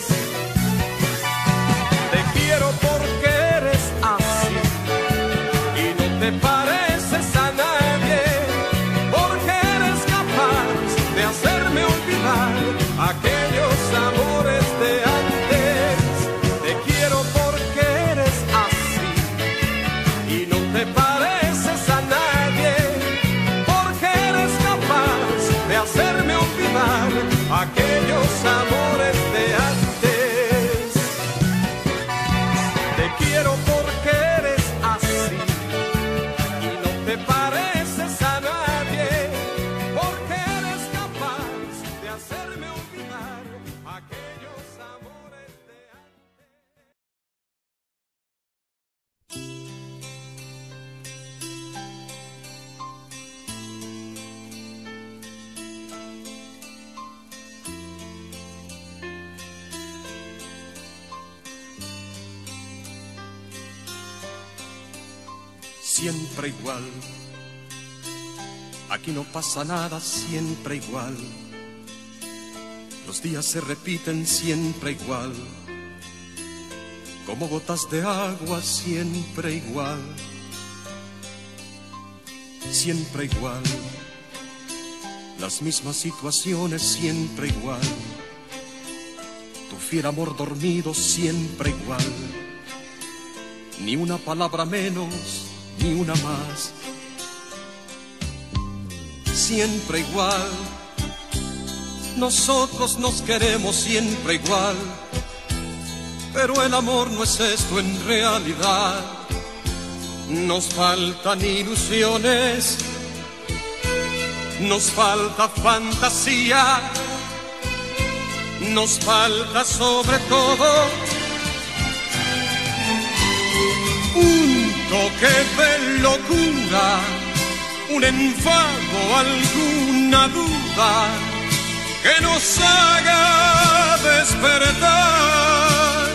Te quiero porque eres así y no te pareces a nadie, porque eres capaz de hacerme olvidar aquellos amores de antes. Te quiero porque eres así y no te pareces a nadie, porque eres capaz de hacerme olvidar aquellos amores de antes. Te quiero porque eres así y no te pareces a nadie, porque eres capaz de hacerme olvidar aquellos amores de antes. Siempre igual, aquí no pasa nada, siempre igual. Los días se repiten siempre igual, como gotas de agua, siempre igual. Siempre igual, las mismas situaciones, siempre igual. Tu fiel amor dormido, siempre igual. Ni una palabra menos, ni una más. Siempre igual, nosotros nos queremos siempre igual, pero el amor no es esto en realidad. Nos faltan ilusiones, nos falta fantasía, nos falta sobre todo un toque de locura, un enfado, alguna duda que nos haga despertar.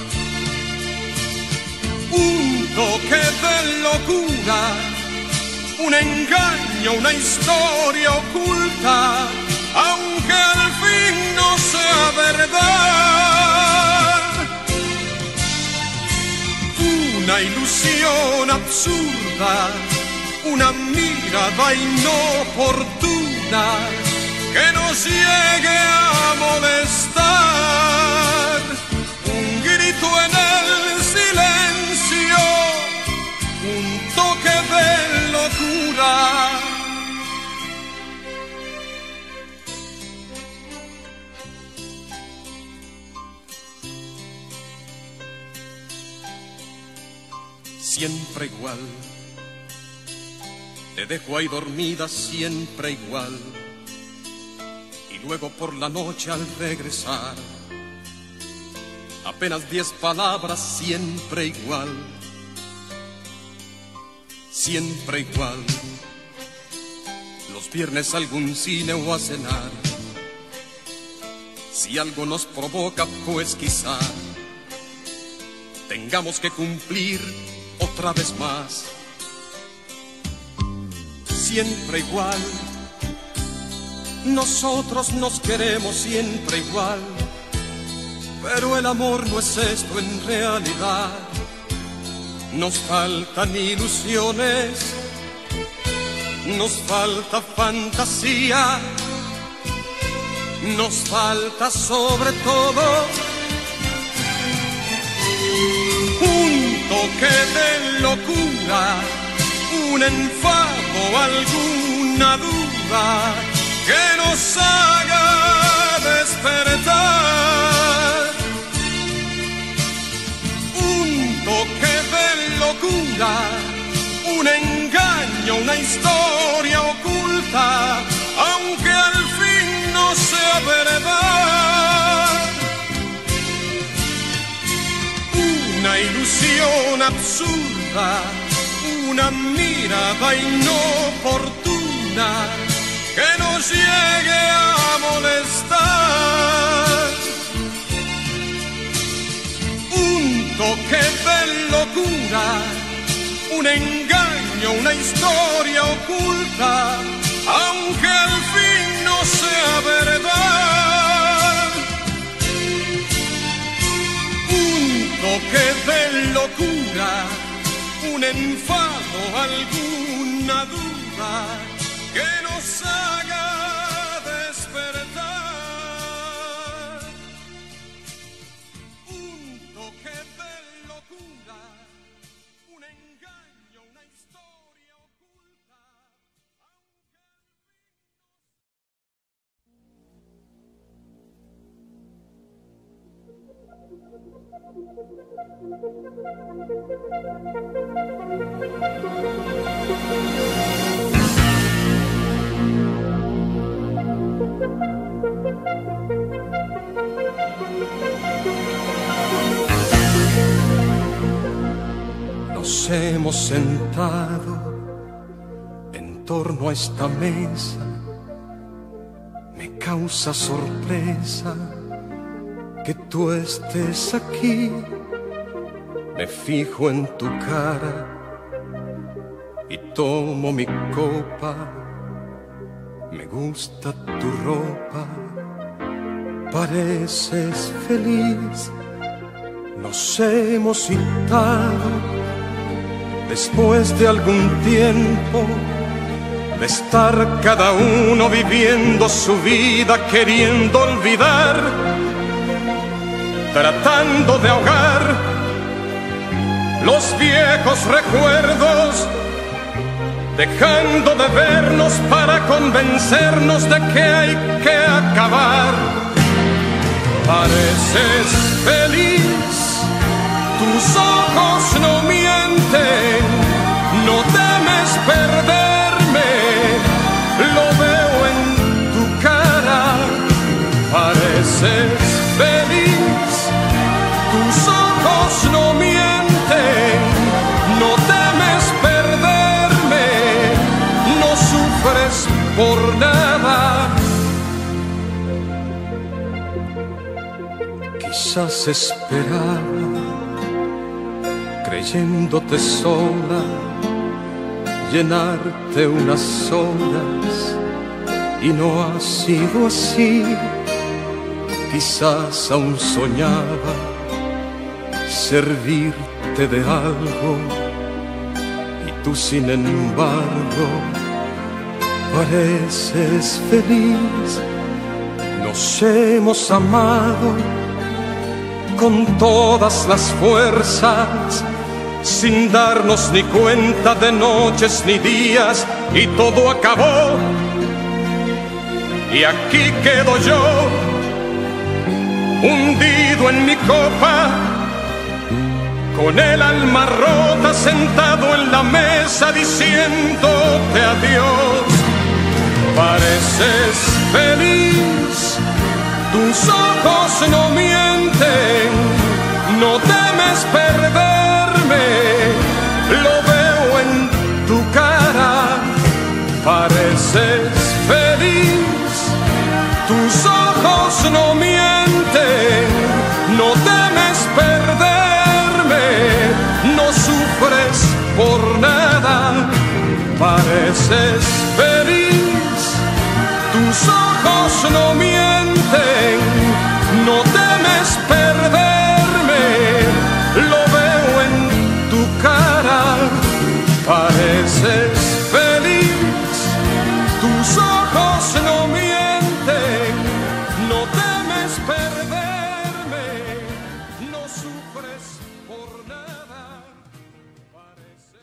Un toque de locura, un engaño, una historia oculta, aunque al fin no sea verdad. Una ilusión absurda, una mirada inoportuna que nos llegue a molestar. Un grito en el silencio, un toque de locura, siempre igual. Te dejo ahí dormida siempre igual. Y luego por la noche al regresar, apenas 10 palabras siempre igual. Siempre igual. Los viernes algún cine o a cenar. Si algo nos provoca, pues quizá tengamos que cumplir otra vez más. Siempre igual. Nosotros nos queremos siempre igual. Pero el amor no es esto en realidad. Nos faltan ilusiones, nos falta fantasía, nos falta sobre todo un toque de locura, un enfado, alguna duda que nos haga despertar. Un toque de locura, un engaño, una historia oculta, aunque al fin no sea verdad. Una ilusión absurda, una mirada inoportuna que nos llegue a molestar. Un toque de locura, un engaño, una historia oculta, aunque al fin no sea verdad. Un toque de locura, un enfado, alguna duda que nos haga despertar. Un toque de locura, un engaño, una historia oculta. Nos hemos sentado en torno a esta mesa. Me causa sorpresa que tú estés aquí. Me fijo en tu cara y tomo mi copa. Me gusta tu ropa, pareces feliz. Nos hemos citado después de algún tiempo de estar cada uno viviendo su vida, queriendo olvidar, tratando de ahogar los viejos recuerdos, dejando de vernos para convencernos de que hay que acabar. Pareces feliz, tus ojos no mienten, no temes perderme, lo veo en tu cara. Pareces feliz, tus ojos no mienten, no temes perderme, no sufres por nada. Quizás esperaba, creyéndote sola, llenarte unas horas, y no ha sido así. Quizás aún soñaba servirte de algo, y tú sin embargo pareces feliz. Nos hemos amado con todas las fuerzas, sin darnos ni cuenta de noches ni días, y todo acabó, y aquí quedo yo, hundido en mi copa, con el alma rota sentado en la mesa diciéndote adiós. Pareces feliz, tus ojos no mienten, no temes perderme, lo veo en tu cara. Pareces feliz, tus ojos no mienten, no temes perderme, no sufres por nada. Pareces feliz, tus ojos no mienten, no temes perderme, lo veo en tu cara. Pareces feliz, tus ojos no mienten, no temes perderme, no sufres por nada. Pareces...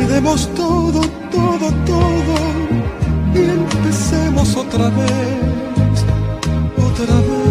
olvidemos todo, todo, todo y empecemos otra vez, otra vez.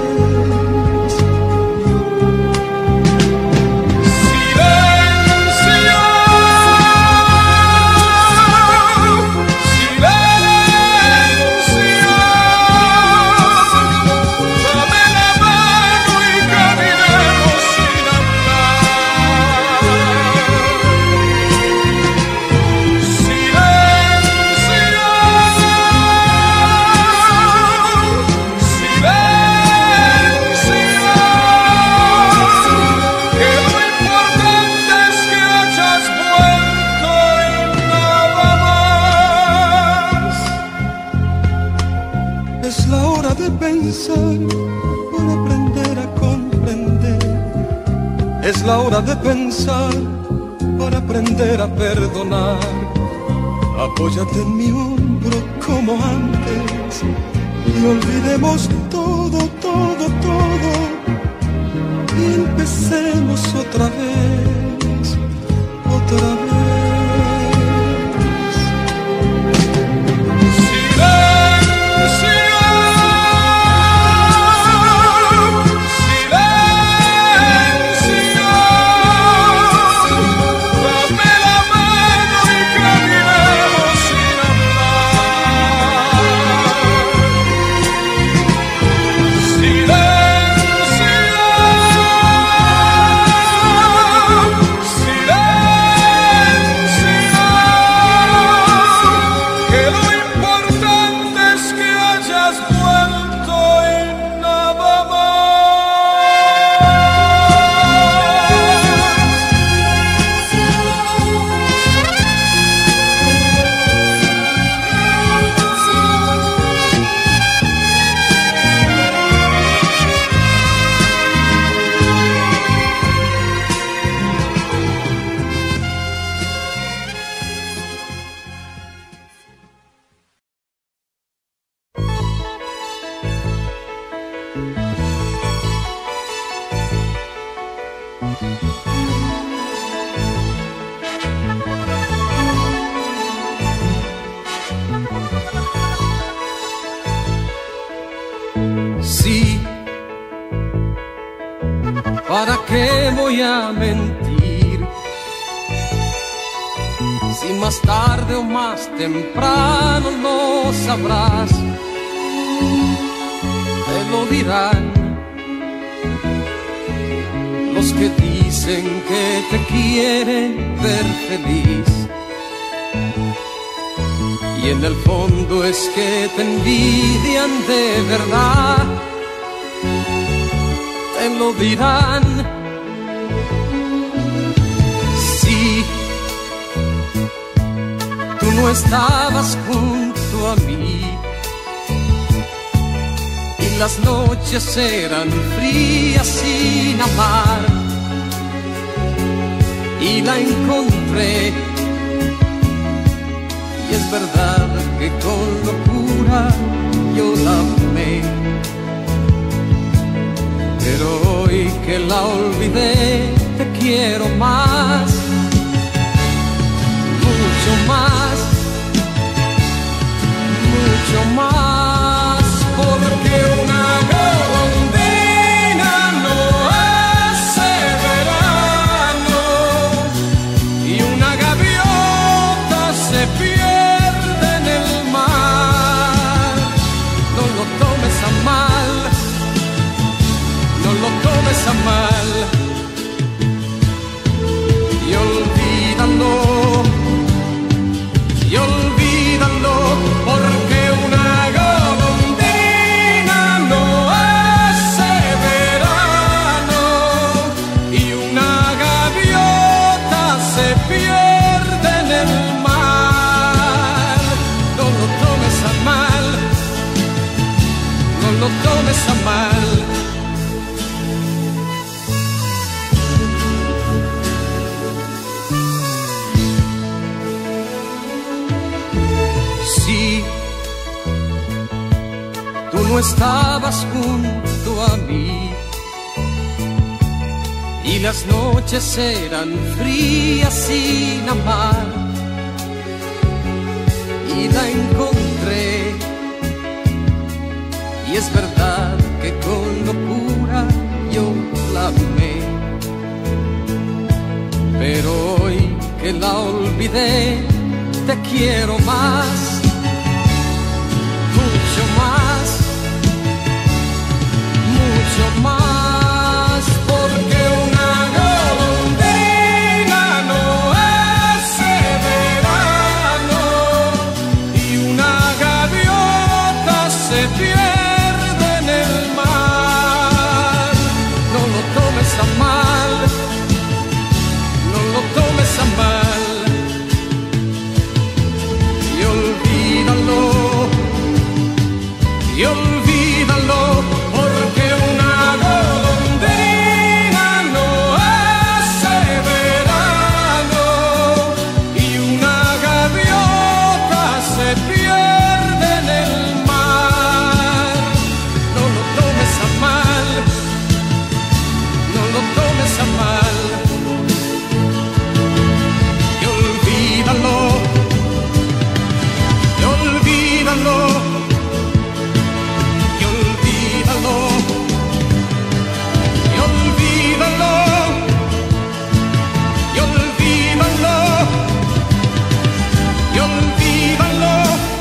Para aprender a comprender. Es la hora de pensar para aprender a perdonar. Apóyate en mi hombro como antes y olvidemos todo, todo, todo y empecemos otra vez, otra vez. Sí, ¿para qué voy a mentir? Si más tarde o más temprano lo sabrás, te lo dirán los que dicen que te quieren ver feliz. Y en el fondo es que te envidian de verdad, te lo dirán. Sí, tú no estabas junto a mí y las noches eran frías sin amar, y la encontré. Y es verdad que con locura yo la amé, pero hoy que la olvidé te quiero más, mucho más, mucho más, porque una golondrina no hace verano y una gaviota se pierde. A mal y olvídalo, porque una golondrina no hace verano y una gaviota se pierde en el mar. No lo tomes a mal, no lo tomes a mal. No estabas junto a mí y las noches eran frías sin amar, es verdad que con locura yo la amé, pero hoy que la olvidé, te quiero más, mucho más, mucho más, porque una golondrina no hace verano y una gaviota se pierde en el mar. No lo tomes a mal, no lo tomes a mal, y olvídalo, y olvídalo, porque una golondrina no hace verano y una gaviota se pierde en el mar. No lo tomes a mal, no lo tomes a mal, y olvídalo, y olvídalo, y olvídalo, y olvídalo, y olvídalo, y olvídalo.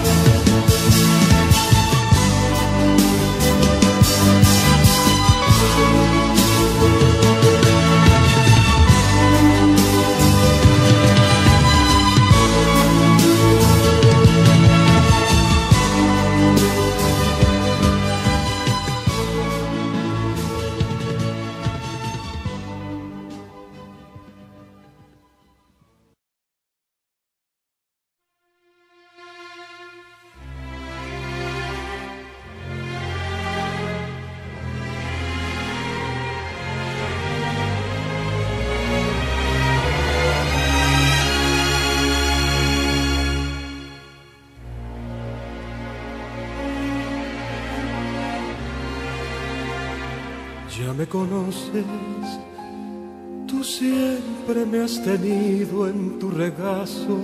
Ya me conoces, tú siempre me has tenido en tu regazo,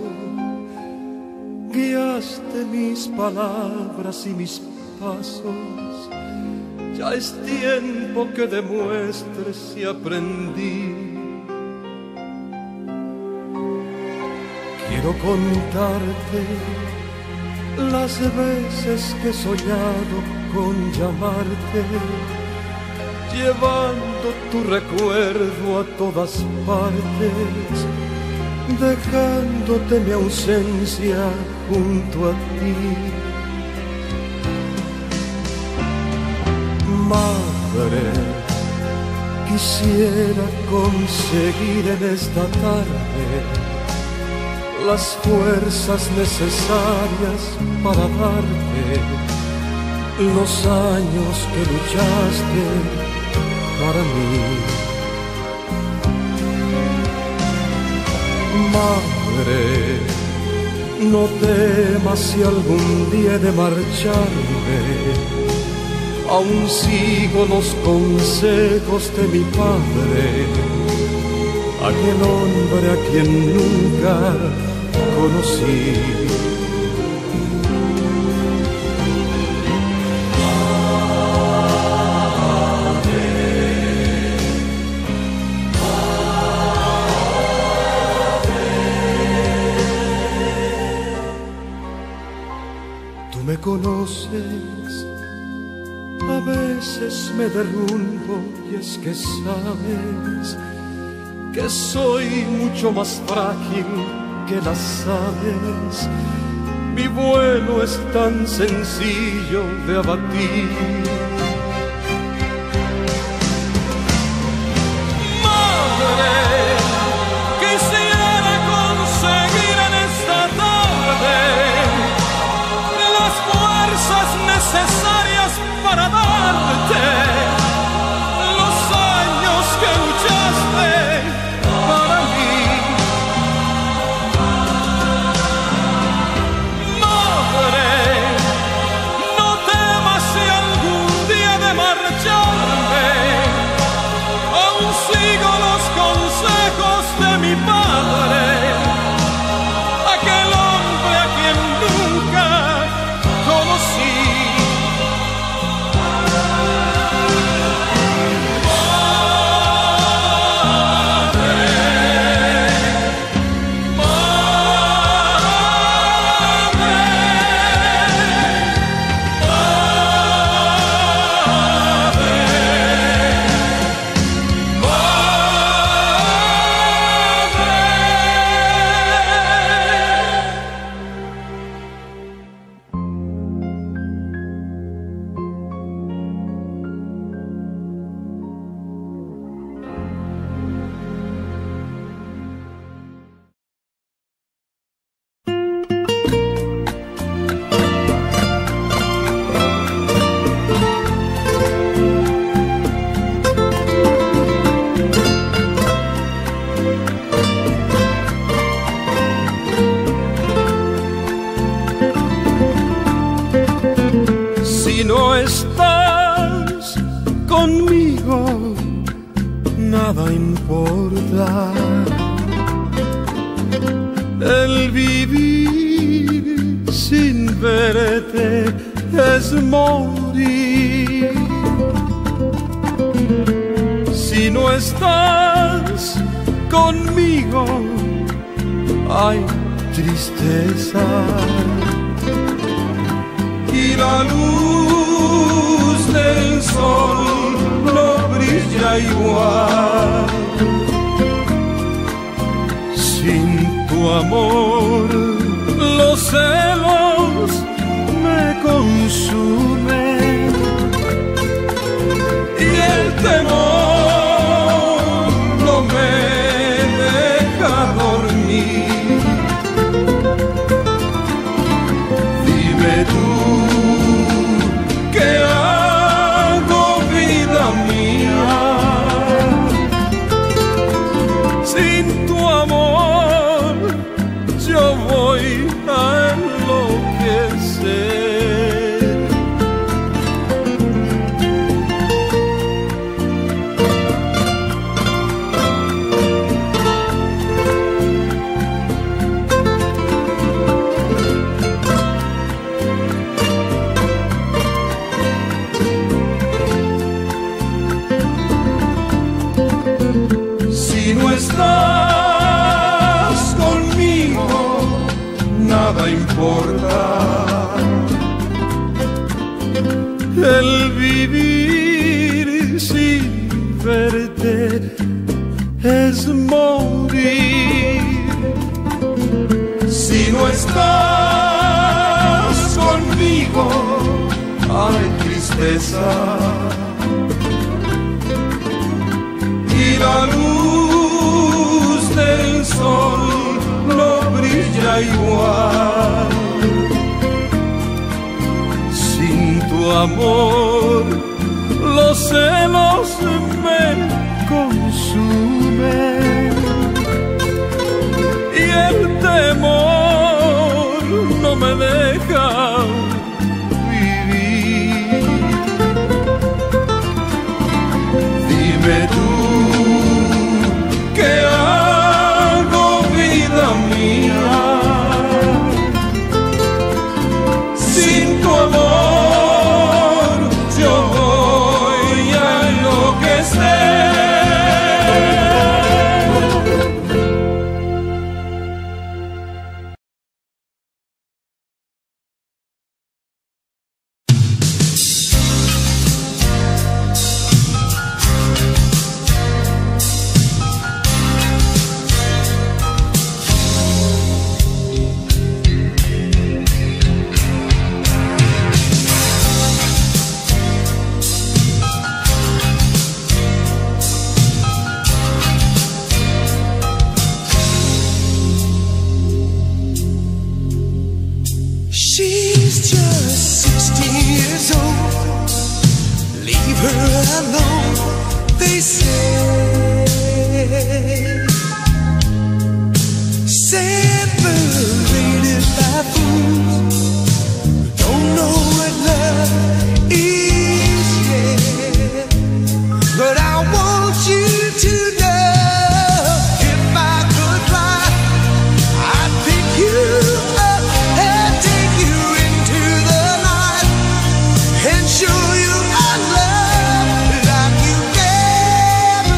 guiaste mis palabras y mis pasos. Ya es tiempo que demuestres si aprendí. Quiero contarte las veces que he soñado con llamarte, llevando tu recuerdo a todas partes, dejándote mi ausencia junto a ti. Madre, quisiera conseguir en esta tarde las fuerzas necesarias para darte los años que luchaste para mí. Madre, no temas si algún día he de marcharme, aún sigo los consejos de mi padre, aquel hombre a quien nunca conocí. Me conoces, a veces me derrumbo y es que sabes que soy mucho más frágil que las aves. Mi vuelo es tan sencillo de abatir. Madre, quisiera conseguir en esta tarde fuerzas necesarias para darte los años que luchaste para mí. Madre, no temas si algún nada importa. El vivir sin verte es morir. Si no estás conmigo, hay tristeza. Y la luz del sol no brilla igual. Sin tu amor, los celos me consumen y el temor no me deja dormir. Dime tú, ¿qué hago, vida mía? Sin tu amor yo voy a enloquecer. Si no estás conmigo, nada importa. El vivir sin verte es morir. Si no estás conmigo, hay tristeza. Y la luz del sol no brilla igual. Sin tu amor, los celos me consumen y el temor no me deja vivir. Dime tú, ¿qué hago, vida mía? Sin tu amor yo voy a enloquecer. She's just 16 years old. Leave her alone, they say. Separated by fools who don't know what love is yet. But I want you to know, if I could fly, I'd pick you up and take you into the night and show you I love like you never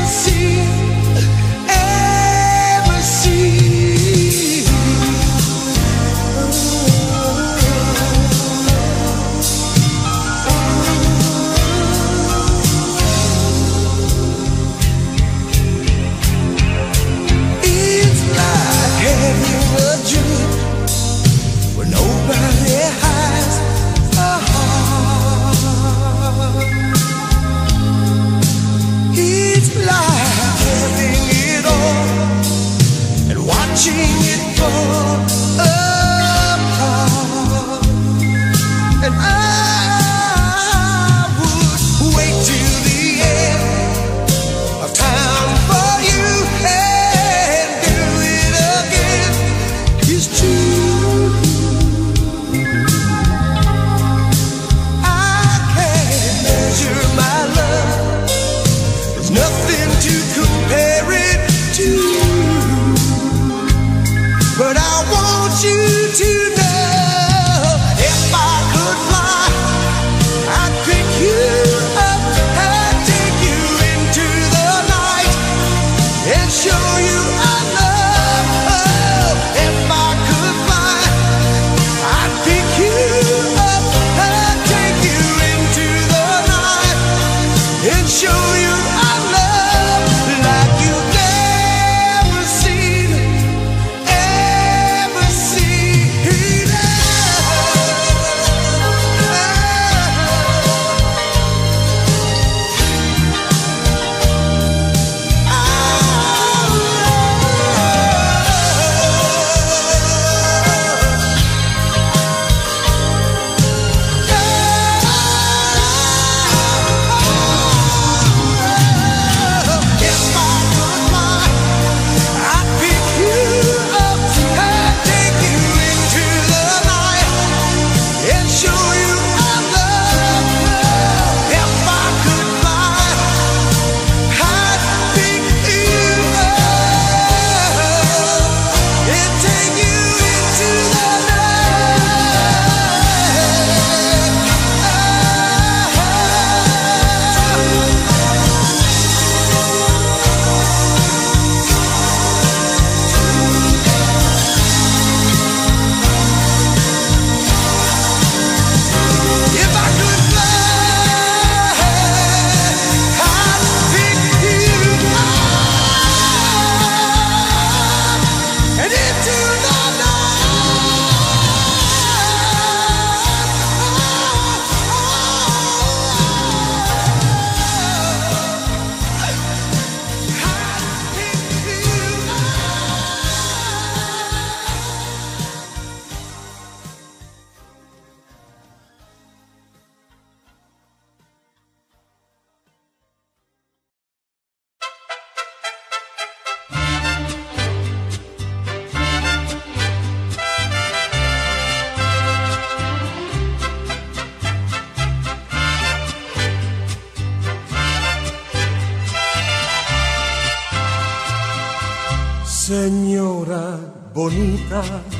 Señora bonita,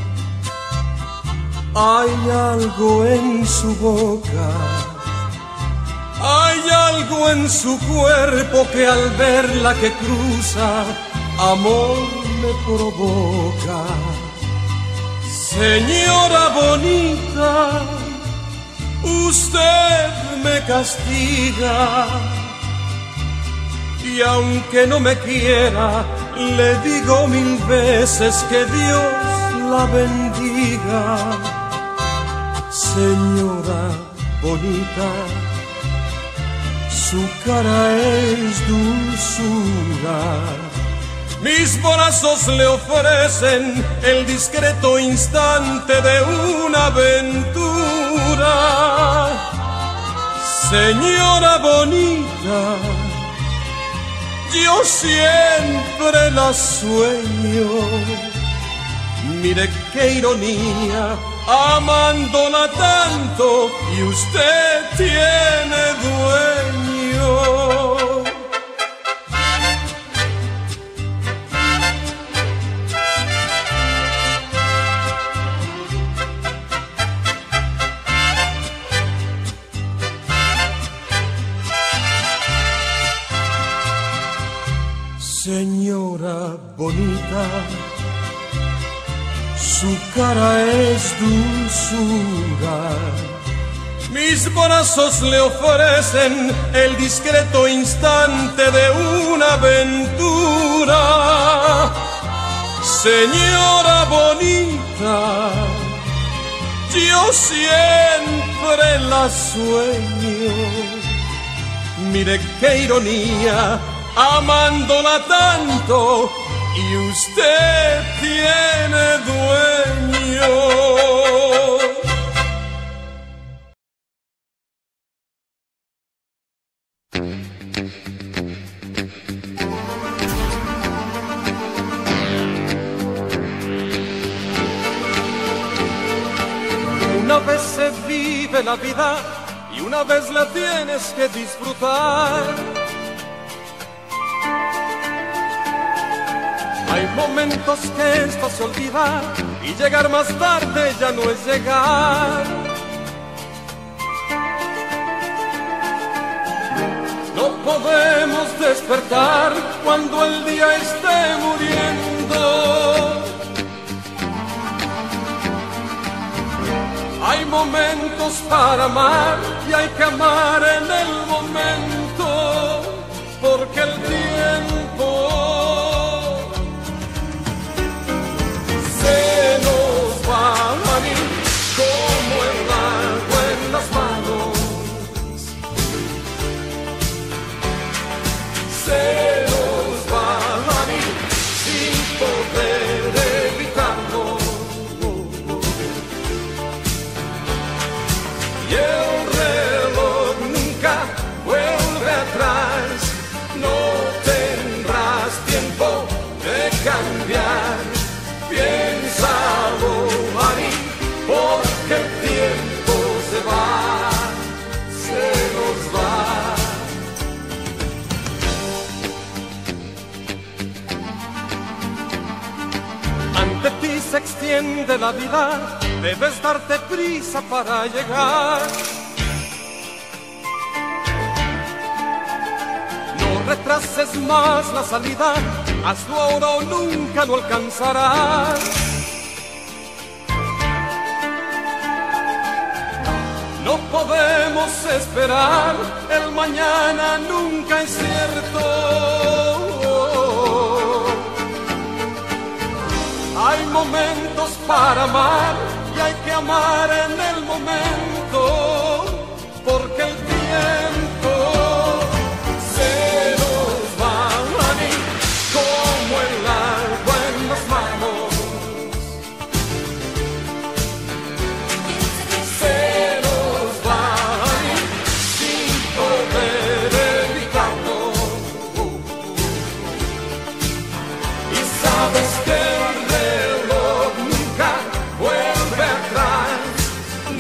hay algo en su boca, hay algo en su cuerpo que al verla que cruza, amor me provoca. Señora bonita, usted me castiga, y aunque no me quiera, le digo 1000 veces que Dios la bendiga. Señora bonita, su cara es dulzura. Mis brazos le ofrecen el discreto instante de una aventura. Señora bonita, yo siempre la sueño. Mire qué ironía, amándola tanto y usted tiene dueño. Señora bonita, su cara es dulzura. Mis brazos le ofrecen el discreto instante de una aventura. Señora bonita, yo siempre la sueño. Mire qué ironía, amándola tanto y usted tiene dueño. Una vez se vive la vida y una vez la tienes que disfrutar. Hay momentos que esto se olvida y llegar más tarde ya no es llegar. No podemos despertar cuando el día esté muriendo. Hay momentos para amar y hay que amar en el momento, porque el tiempo se nos va a ir como el agua en las manos. Se nos va a ir sin poder evitarlo. Y el reloj nunca vuelve atrás. No tendrás tiempo de cambiar. Piénsalo, Mari, porque el tiempo se va, se nos va. Ante ti se extiende la vida, debes darte prisa para llegar. No retrases más la salida, hazlo ahora o nunca lo alcanzarás. No podemos esperar, el mañana nunca es cierto. Hay momentos para amar y hay que amar en el momento, porque el tiempo se nos va a ir como el agua en las manos. Se nos va a ir sin poder evitarlo. Y sabes que el reloj nunca vuelve atrás.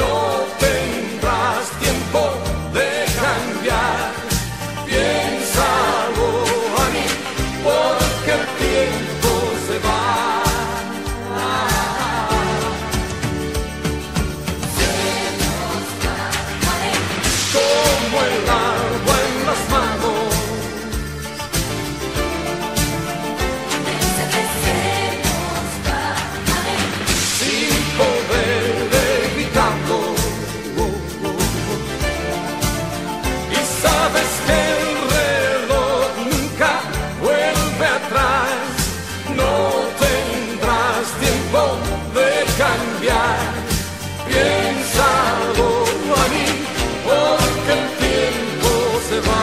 piensa junto a mí, porque el tiempo se va.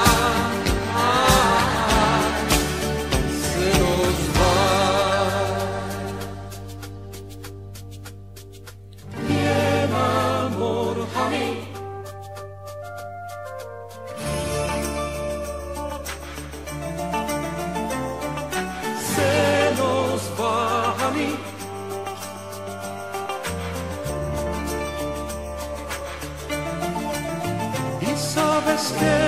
Se nos va. Bien, amor, honey. Se nos va, honey. Y sabes que